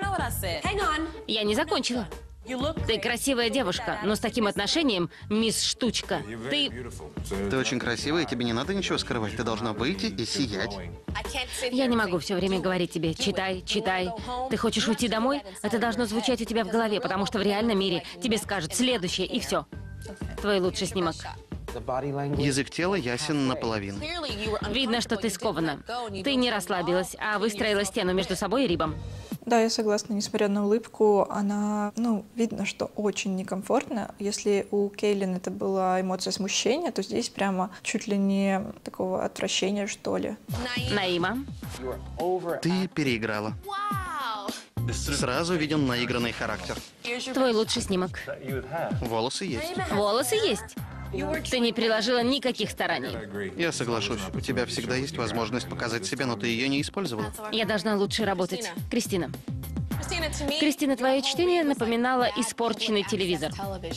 Я не закончила. Ты красивая девушка, но с таким отношением, мисс Штучка, ты... Ты очень красивая, и тебе не надо ничего скрывать. Ты должна выйти и сиять. Я не могу все время говорить тебе «читай, читай». Ты хочешь уйти домой? Это должно звучать у тебя в голове, потому что в реальном мире тебе скажут «следующее» и все. Твой лучший снимок. Язык тела ясен наполовину. Видно, что ты скована. Ты не расслабилась, а выстроила стену между собой и Рибом. Да, я согласна, несмотря на улыбку, она, ну, видно, что очень некомфортно. Если у Кейлин это была эмоция смущения, то здесь прямо чуть ли не такого отвращения, что ли. Наима. Ты переиграла. Сразу виден наигранный характер. Твой лучший снимок. Волосы есть. Волосы есть. Ты не приложила никаких стараний. Я соглашусь. У тебя всегда есть возможность показать себя, но ты ее не использовала. Я должна лучше работать. Кристина. Кристина, твое чтение напоминало испорченный телевизор.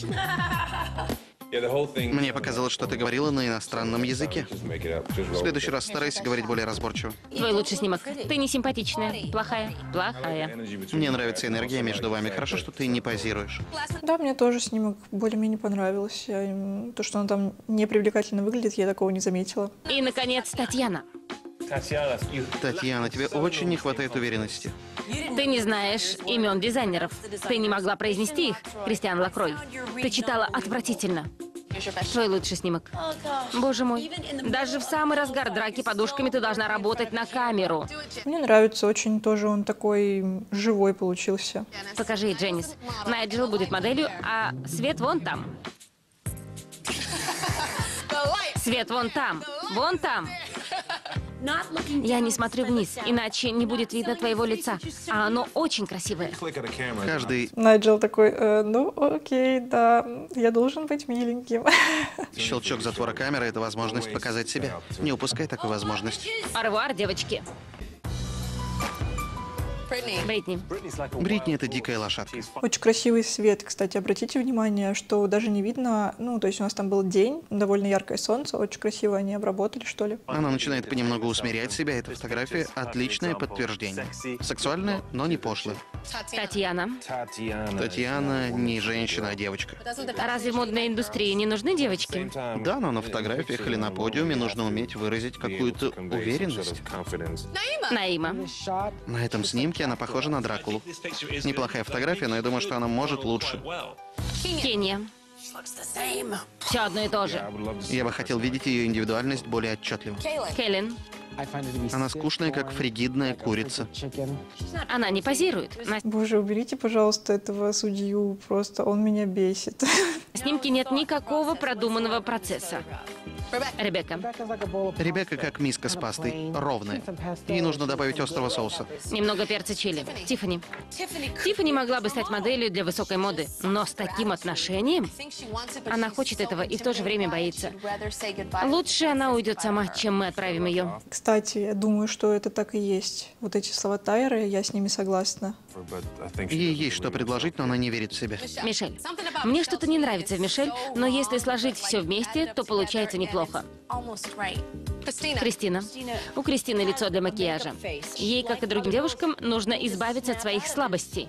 Мне показалось, что ты говорила на иностранном языке. В следующий раз старайся говорить более разборчиво. Твой лучший снимок. Ты не симпатичная. Плохая. Плохая. Мне нравится энергия между вами. Хорошо, что ты не позируешь. Да, мне тоже снимок более-менее понравился. Я, то, что он там непривлекательно выглядит, я такого не заметила. И, наконец, Татьяна. Татьяна, тебе очень не хватает уверенности. Ты не знаешь имен дизайнеров. Ты не могла произнести их, Кристиан Лакрой. Ты читала отвратительно. Твой лучший снимок. Боже мой. Даже в самый разгар драки подушками ты должна работать на камеру. Мне нравится очень тоже, он такой живой получился. Покажи, Дженнис. Найджел будет моделью, а свет вон там. Свет вон там. Вон там. Я не смотрю вниз, иначе не будет видно твоего лица. А оно очень красивое. Каждый Найджел такой, э, ну окей, да, я должен быть миленьким. щелчок затвора камеры — это возможность показать себя. Не упускай такую возможность. Арвуар, девочки. Бритни. Бритни — это дикая лошадка. Очень красивый свет, кстати, обратите внимание, что даже не видно, ну, то есть у нас там был день, довольно яркое солнце, очень красиво они обработали, что ли. Она начинает понемногу усмирять себя. Эта фотография — отличное подтверждение. Сексуальное, но не пошлое. Татьяна. Татьяна не женщина, а девочка. Разве в модной индустрии не нужны девочки? Да, но на фотографиях или на подиуме нужно уметь выразить какую-то уверенность. Наима. На этом снимке она похожа на Дракулу. Неплохая фотография, но я думаю, что она может лучше. Кения. Все одно и то же. Я бы хотел видеть ее индивидуальность более отчетливо. Келлен. Она скучная, как фригидная курица. Она не позирует. На Боже, уберите, пожалуйста, этого судью, просто он меня бесит. снимке нет никакого продуманного процесса. Ребекка. Ребекка как миска с пастой, ровная. Ей нужно добавить острого соуса. Немного перца чили. Тиффани. Тиффани могла бы стать моделью для высокой моды, но с таким отношением она хочет этого и в то же время боится. Лучше она уйдет сама, чем мы отправим ее. Кстати, я думаю, что это так и есть. Вот эти слова Тайры, я с ними согласна. Ей есть что предложить, но она не верит в себя. Мишель. Мне что-то не нравится в Мишель, но если сложить все вместе, то получается неплохо. Кристина. У Кристины лицо для макияжа. Ей, как и другим девушкам, нужно избавиться от своих слабостей.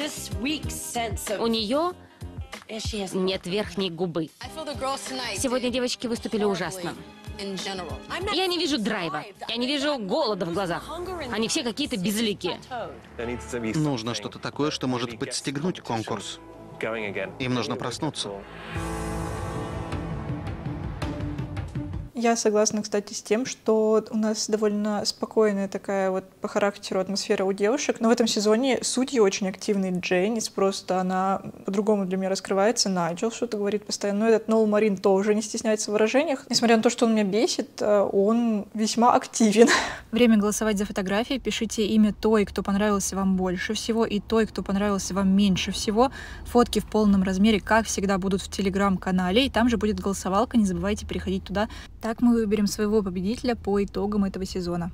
У нее нет верхней губы. Сегодня девочки выступили ужасно. Я не вижу драйва. Я не вижу голода в глазах. Они все какие-то безликие. Нужно что-то такое, что может подстегнуть конкурс. Им нужно проснуться. Я согласна, кстати, с тем, что у нас довольно спокойная такая вот по характеру атмосфера у девушек, но в этом сезоне судьи очень активные. Дженнис просто, она по-другому для меня раскрывается, Найджел что-то говорит постоянно, но этот Ноэл Марин тоже не стесняется в выражениях. Несмотря на то, что он меня бесит, он весьма активен. Время голосовать за фотографии. Пишите имя той, кто понравился вам больше всего, и той, кто понравился вам меньше всего. Фотки в полном размере, как всегда, будут в телеграм-канале, и там же будет голосовалка, не забывайте переходить туда. Так мы выберем своего победителя по итогам этого сезона.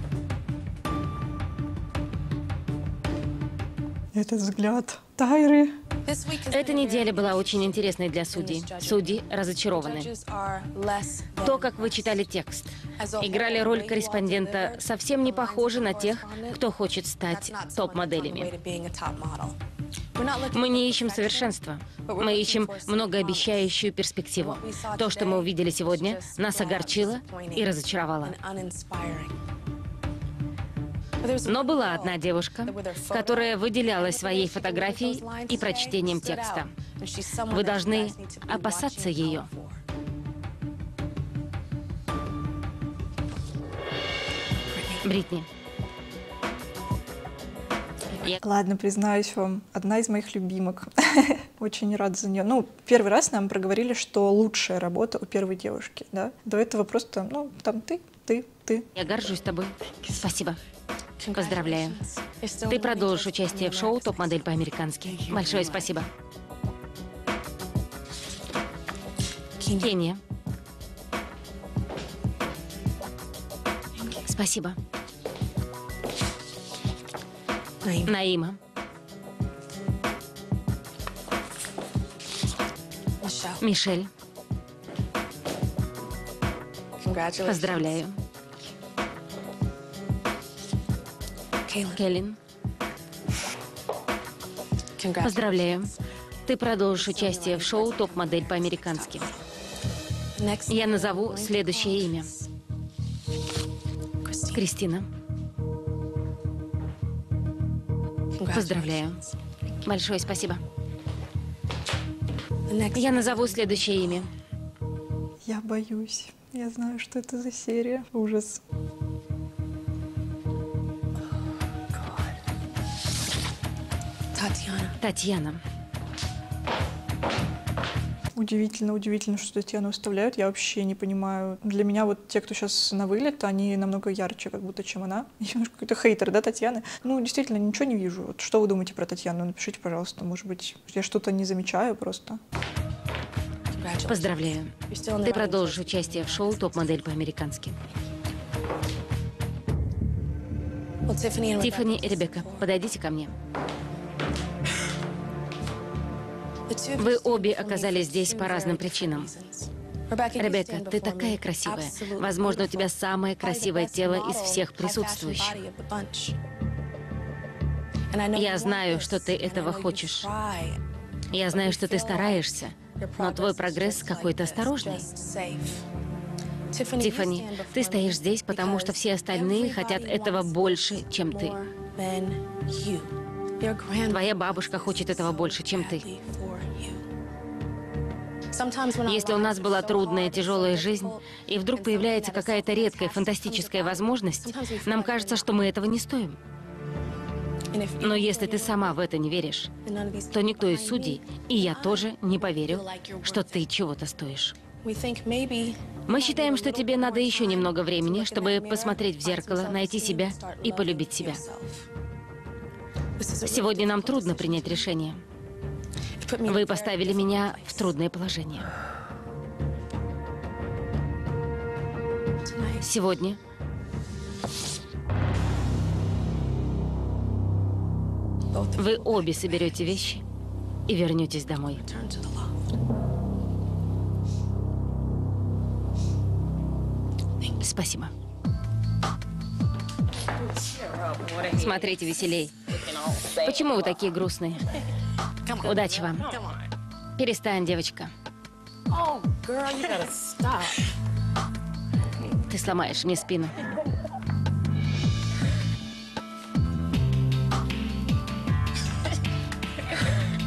Этот взгляд Тайры. Эта неделя была очень интересной для судей. Судьи разочарованы. То, как вы читали текст, играли роль корреспондента, совсем не похожи на тех, кто хочет стать топ-моделями. Мы не ищем совершенства. Мы ищем многообещающую перспективу. То, что мы увидели сегодня, нас огорчило и разочаровало. Но была одна девушка, которая выделялась своей фотографией и прочтением текста. Вы должны опасаться ее. Бритни. Я... Ладно, признаюсь вам, одна из моих любимок. Очень рада за нее. Ну, первый раз нам проговорили, что лучшая работа у первой девушки, да? До этого просто, ну, там ты, ты, ты. Я горжусь тобой. Спасибо. Поздравляю. Ты продолжишь участие в шоу «Топ-модель по-американски». Большое спасибо. Кения. Спасибо. Наима. Мишель. Поздравляю. Келлин. Поздравляю. Ты продолжишь участие в шоу «Топ-модель по-американски». Я назову следующее имя. Кристина. Поздравляю. Большое спасибо. Я назову следующее имя. Я боюсь. Я знаю, что это за серия. Ужас. Татьяна. Татьяна. Удивительно, удивительно, что Татьяну выставляют. Я вообще не понимаю. Для меня вот те, кто сейчас на вылет, они намного ярче, как будто, чем она. Еще какой-то хейтер, да, Татьяны? Ну, действительно, ничего не вижу. Вот что вы думаете про Татьяну? Напишите, пожалуйста. Может быть, я что-то не замечаю просто. Поздравляю. Ты продолжишь участие в шоу «Топ-модель по-американски». Тиффани и Ребекка, подойдите ко мне. Вы обе оказались здесь по разным причинам. Ребекка, ты такая красивая. Возможно, у тебя самое красивое тело из всех присутствующих. Я знаю, что ты этого хочешь. Я знаю, что ты стараешься, но твой прогресс какой-то осторожный. Тиффани, ты стоишь здесь, потому что все остальные хотят этого больше, чем ты. Твоя бабушка хочет этого больше, чем ты. Если у нас была трудная, тяжелая жизнь, и вдруг появляется какая-то редкая, фантастическая возможность, нам кажется, что мы этого не стоим. Но если ты сама в это не веришь, то никто из судей, и я тоже, не поверю, что ты чего-то стоишь. Мы считаем, что тебе надо еще немного времени, чтобы посмотреть в зеркало, найти себя и полюбить себя. Сегодня нам трудно принять решение. Вы поставили меня в трудное положение. Сегодня вы обе соберете вещи и вернетесь домой. Спасибо. Смотрите веселей. Почему вы такие грустные? Удачи вам. Перестань, девочка. Ты сломаешь мне спину.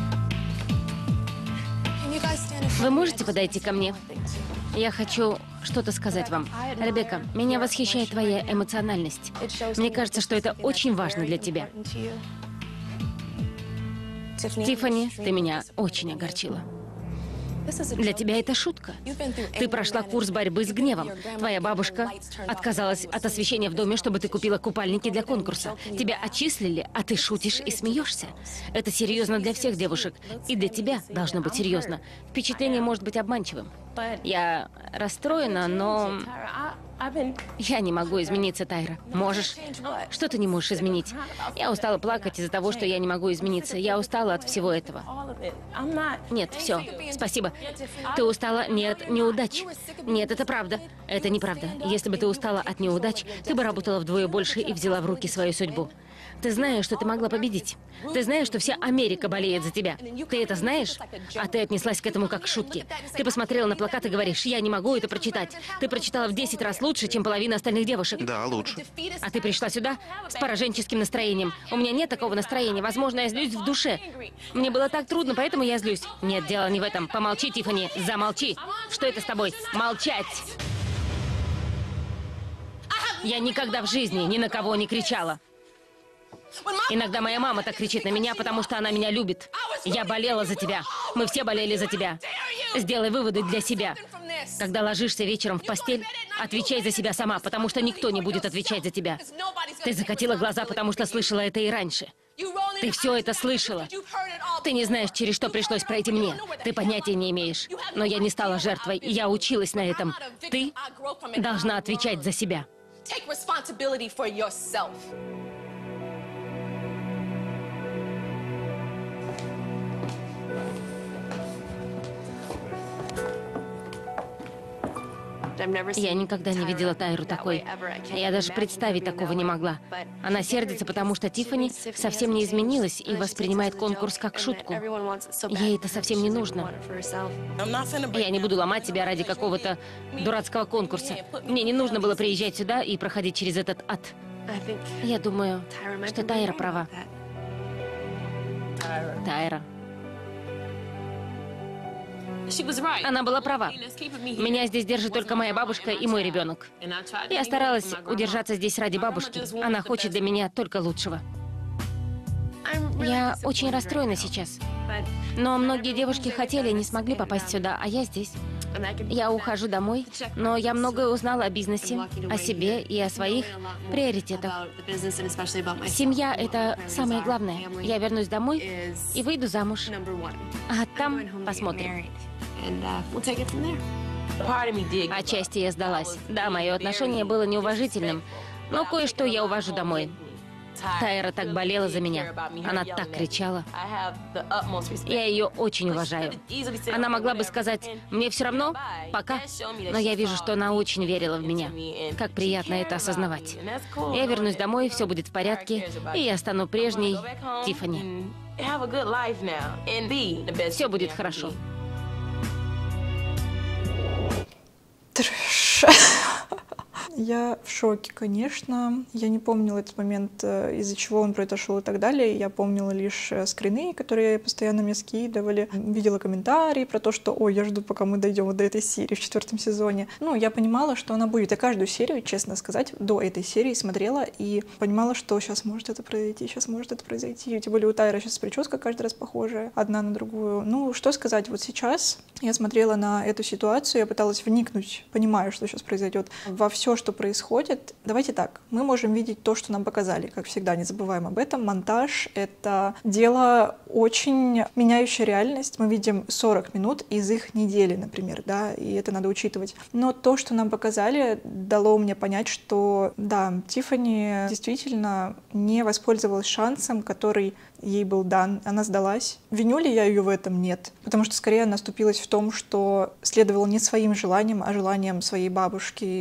Вы можете подойти ко мне? Я хочу, что-то сказать вам. Ребекка, меня восхищает твоя эмоциональность. Мне кажется, что это очень важно для тебя. Тиффани, ты меня очень огорчила. Для тебя это шутка. Ты прошла курс борьбы с гневом. Твоя бабушка отказалась от освещения в доме, чтобы ты купила купальники для конкурса. Тебя отчислили, а ты шутишь и смеешься. Это серьезно для всех девушек. И для тебя должно быть серьезно. Впечатление может быть обманчивым. Я расстроена, но... Я не могу измениться, Тайра. Можешь? Что ты не можешь изменить? Я устала плакать из-за того, что я не могу измениться. Я устала от всего этого. Нет, все. Спасибо. Ты устала не от неудач. Нет, это правда. Это неправда. Если бы ты устала от неудач, ты бы работала вдвое больше и взяла в руки свою судьбу. Ты знаешь, что ты могла победить. Ты знаешь, что вся Америка болеет за тебя. Ты это знаешь? А ты отнеслась к этому как к шутке. Ты посмотрела на плакат и говоришь, я не могу это прочитать. Ты прочитала в десять раз лучше, чем половина остальных девушек. Да, лучше. А ты пришла сюда с пораженческим настроением. У меня нет такого настроения. Возможно, я злюсь в душе. Мне было так трудно, поэтому я злюсь. Нет, дело не в этом. Помолчи, Тиффани. Замолчи. Что это с тобой? Молчать. Я никогда в жизни ни на кого не кричала. Иногда моя мама так кричит на меня, потому что она меня любит. Я болела за тебя. Мы все болели за тебя. Сделай выводы для себя. Когда ложишься вечером в постель, отвечай за себя сама, потому что никто не будет отвечать за тебя. Ты закатила глаза, потому что слышала это и раньше. Ты все это слышала. Ты не знаешь, через что пришлось пройти мне. Ты понятия не имеешь. Но я не стала жертвой, и я училась на этом. Ты должна отвечать за себя. Я никогда не видела Тайру такой. Я даже представить такого не могла. Она сердится, потому что Тиффани совсем не изменилась и воспринимает конкурс как шутку. Ей это совсем не нужно. Я не буду ломать тебя ради какого-то дурацкого конкурса. Мне не нужно было приезжать сюда и проходить через этот ад. Я думаю, что Тайра права. Тайра. Она была права. Меня здесь держит только моя бабушка и мой ребенок. Я старалась удержаться здесь ради бабушки. Она хочет для меня только лучшего. Я очень расстроена сейчас. Но многие девушки хотели и не смогли попасть сюда, а я здесь. Я ухожу домой, но я многое узнала о бизнесе, о себе и о своих приоритетах. Семья — это самое главное. Я вернусь домой и выйду замуж. А там посмотрим. Отчасти я сдалась. Да, мое отношение было неуважительным, но кое-что я увожу домой. Тайра так болела за меня. Она так кричала. Я ее очень уважаю. Она могла бы сказать, мне все равно, пока. Но я вижу, что она очень верила в меня. Как приятно это осознавать. Я вернусь домой, все будет в порядке, и я стану прежней Тиффани. Все будет хорошо. Трэш. Я в шоке, конечно. Я не помнила этот момент, из-за чего он произошел и так далее. Я помнила лишь скрины, которые постоянно мне скидывали. Видела комментарии про то, что «Ой, я жду, пока мы дойдем вот до этой серии в четвертом сезоне». Ну, я понимала, что она будет. Я каждую серию, честно сказать, до этой серии смотрела и понимала, что сейчас может это произойти, сейчас может это произойти. Тем более у Тайры сейчас прическа каждый раз похожая, одна на другую. Ну, что сказать, вот сейчас я смотрела на эту ситуацию, я пыталась вникнуть, понимая, что сейчас произойдет, во все, что происходит. Давайте так, мы можем видеть то, что нам показали, как всегда, не забываем об этом. Монтаж — это дело очень меняющее реальность. Мы видим сорок минут из их недели, например, да, и это надо учитывать. Но то, что нам показали, дало мне понять, что, да, Тиффани действительно не воспользовалась шансом, который ей был дан. Она сдалась. Виню ли я ее в этом? Нет. Потому что скорее она оступилась в том, что следовала не своим желаниям, а желаниям своей бабушки,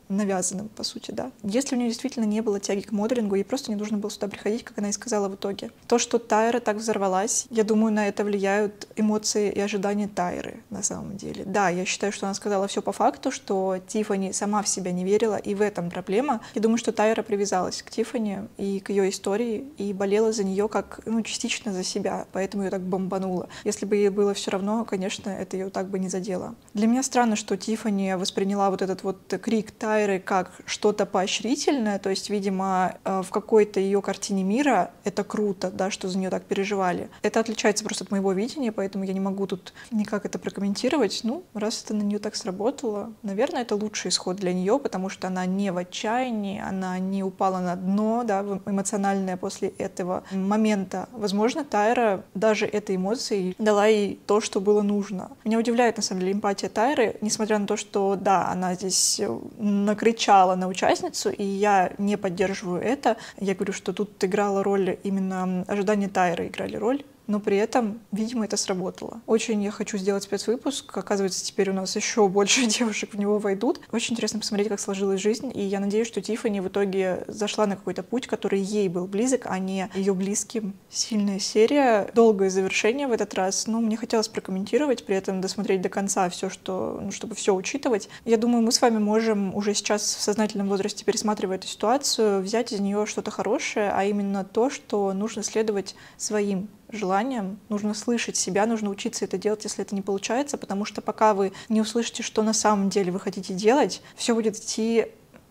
навязанным, по сути, да. Если у нее действительно не было тяги к моделингу, ей просто не нужно было сюда приходить, как она и сказала в итоге. То, что Тайра так взорвалась, я думаю, на это влияют эмоции и ожидания Тайры на самом деле. Да, я считаю, что она сказала все по факту, что Тиффани сама в себя не верила, и в этом проблема. Я думаю, что Тайра привязалась к Тиффани и к ее истории, и болела за нее как, ну, частично за себя, поэтому ее так бомбануло. Если бы ей было все равно, конечно, это ее так бы не задело. Для меня странно, что Тиффани восприняла вот этот вот крик Тайры как что-то поощрительное, то есть, видимо, в какой-то ее картине мира это круто, да, что за нее так переживали. Это отличается просто от моего видения, поэтому я не могу тут никак это прокомментировать. Ну, раз это на нее так сработало, наверное, это лучший исход для нее, потому что она не в отчаянии, она не упала на дно, да, эмоциональное после этого момента. Возможно, Тайра даже этой эмоцией дала ей то, что было нужно. Меня удивляет, на самом деле, эмпатия Тайры, несмотря на то, что, да, она здесь накричала на участницу, и я не поддерживаю это. Я говорю, что тут играла роль именно ожидания Тайры, играли роль. Но при этом, видимо, это сработало. Очень я хочу сделать спецвыпуск. Оказывается, теперь у нас еще больше девушек в него войдут. Очень интересно посмотреть, как сложилась жизнь. И я надеюсь, что Тиффани в итоге зашла на какой-то путь, который ей был близок, а не ее близким. Сильная серия. Долгое завершение в этот раз. Но мне хотелось прокомментировать, при этом досмотреть до конца все, что, ну, чтобы все учитывать. Я думаю, мы с вами можем уже сейчас в сознательном возрасте, пересматривая эту ситуацию, взять из нее что-то хорошее, а именно то, что нужно следовать своим желанием, нужно слышать себя, нужно учиться это делать, если это не получается, потому что пока вы не услышите, что на самом деле вы хотите делать, все будет идти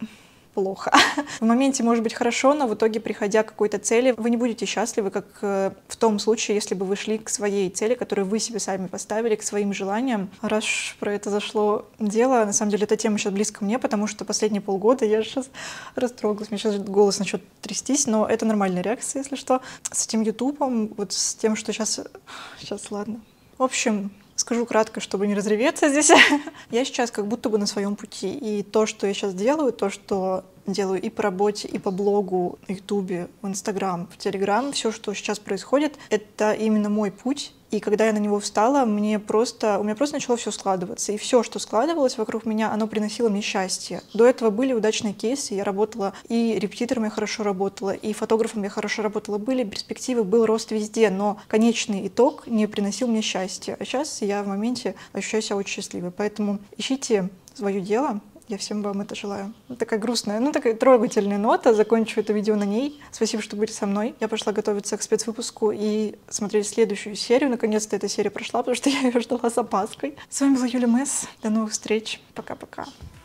плохо. В моменте может быть хорошо, но в итоге, приходя к какой-то цели, вы не будете счастливы, как в том случае, если бы вы шли к своей цели, которую вы себе сами поставили, к своим желаниям. Раз уж про это зашло дело, на самом деле эта тема сейчас близко мне, потому что последние полгода я сейчас растрогалась, мне сейчас голос начнет трястись, но это нормальная реакция, если что. С этим ютубом, вот с тем, что сейчас... Сейчас, ладно. В общем, скажу кратко, чтобы не разреветься здесь. Я сейчас как будто бы на своем пути. И то, что я сейчас делаю, то, что делаю и по работе, и по блогу, в Ютубе, в Инстаграм, в Телеграм, все, что сейчас происходит, это именно мой путь. И когда я на него встала, мне просто, у меня просто начало все складываться. И все, что складывалось вокруг меня, оно приносило мне счастье. До этого были удачные кейсы. Я работала и репетитором я хорошо работала, и фотографом я хорошо работала. Были перспективы, был рост везде, но конечный итог не приносил мне счастья. А сейчас я в моменте ощущаю себя очень счастливой. Поэтому ищите свое дело. Я всем вам это желаю. Такая грустная, ну такая трогательная нота. Закончу это видео на ней. Спасибо, что были со мной. Я пошла готовиться к спецвыпуску и смотреть следующую серию. Наконец-то эта серия прошла, потому что я ее ждала с опаской. С вами была Юля Мэс. До новых встреч. Пока-пока.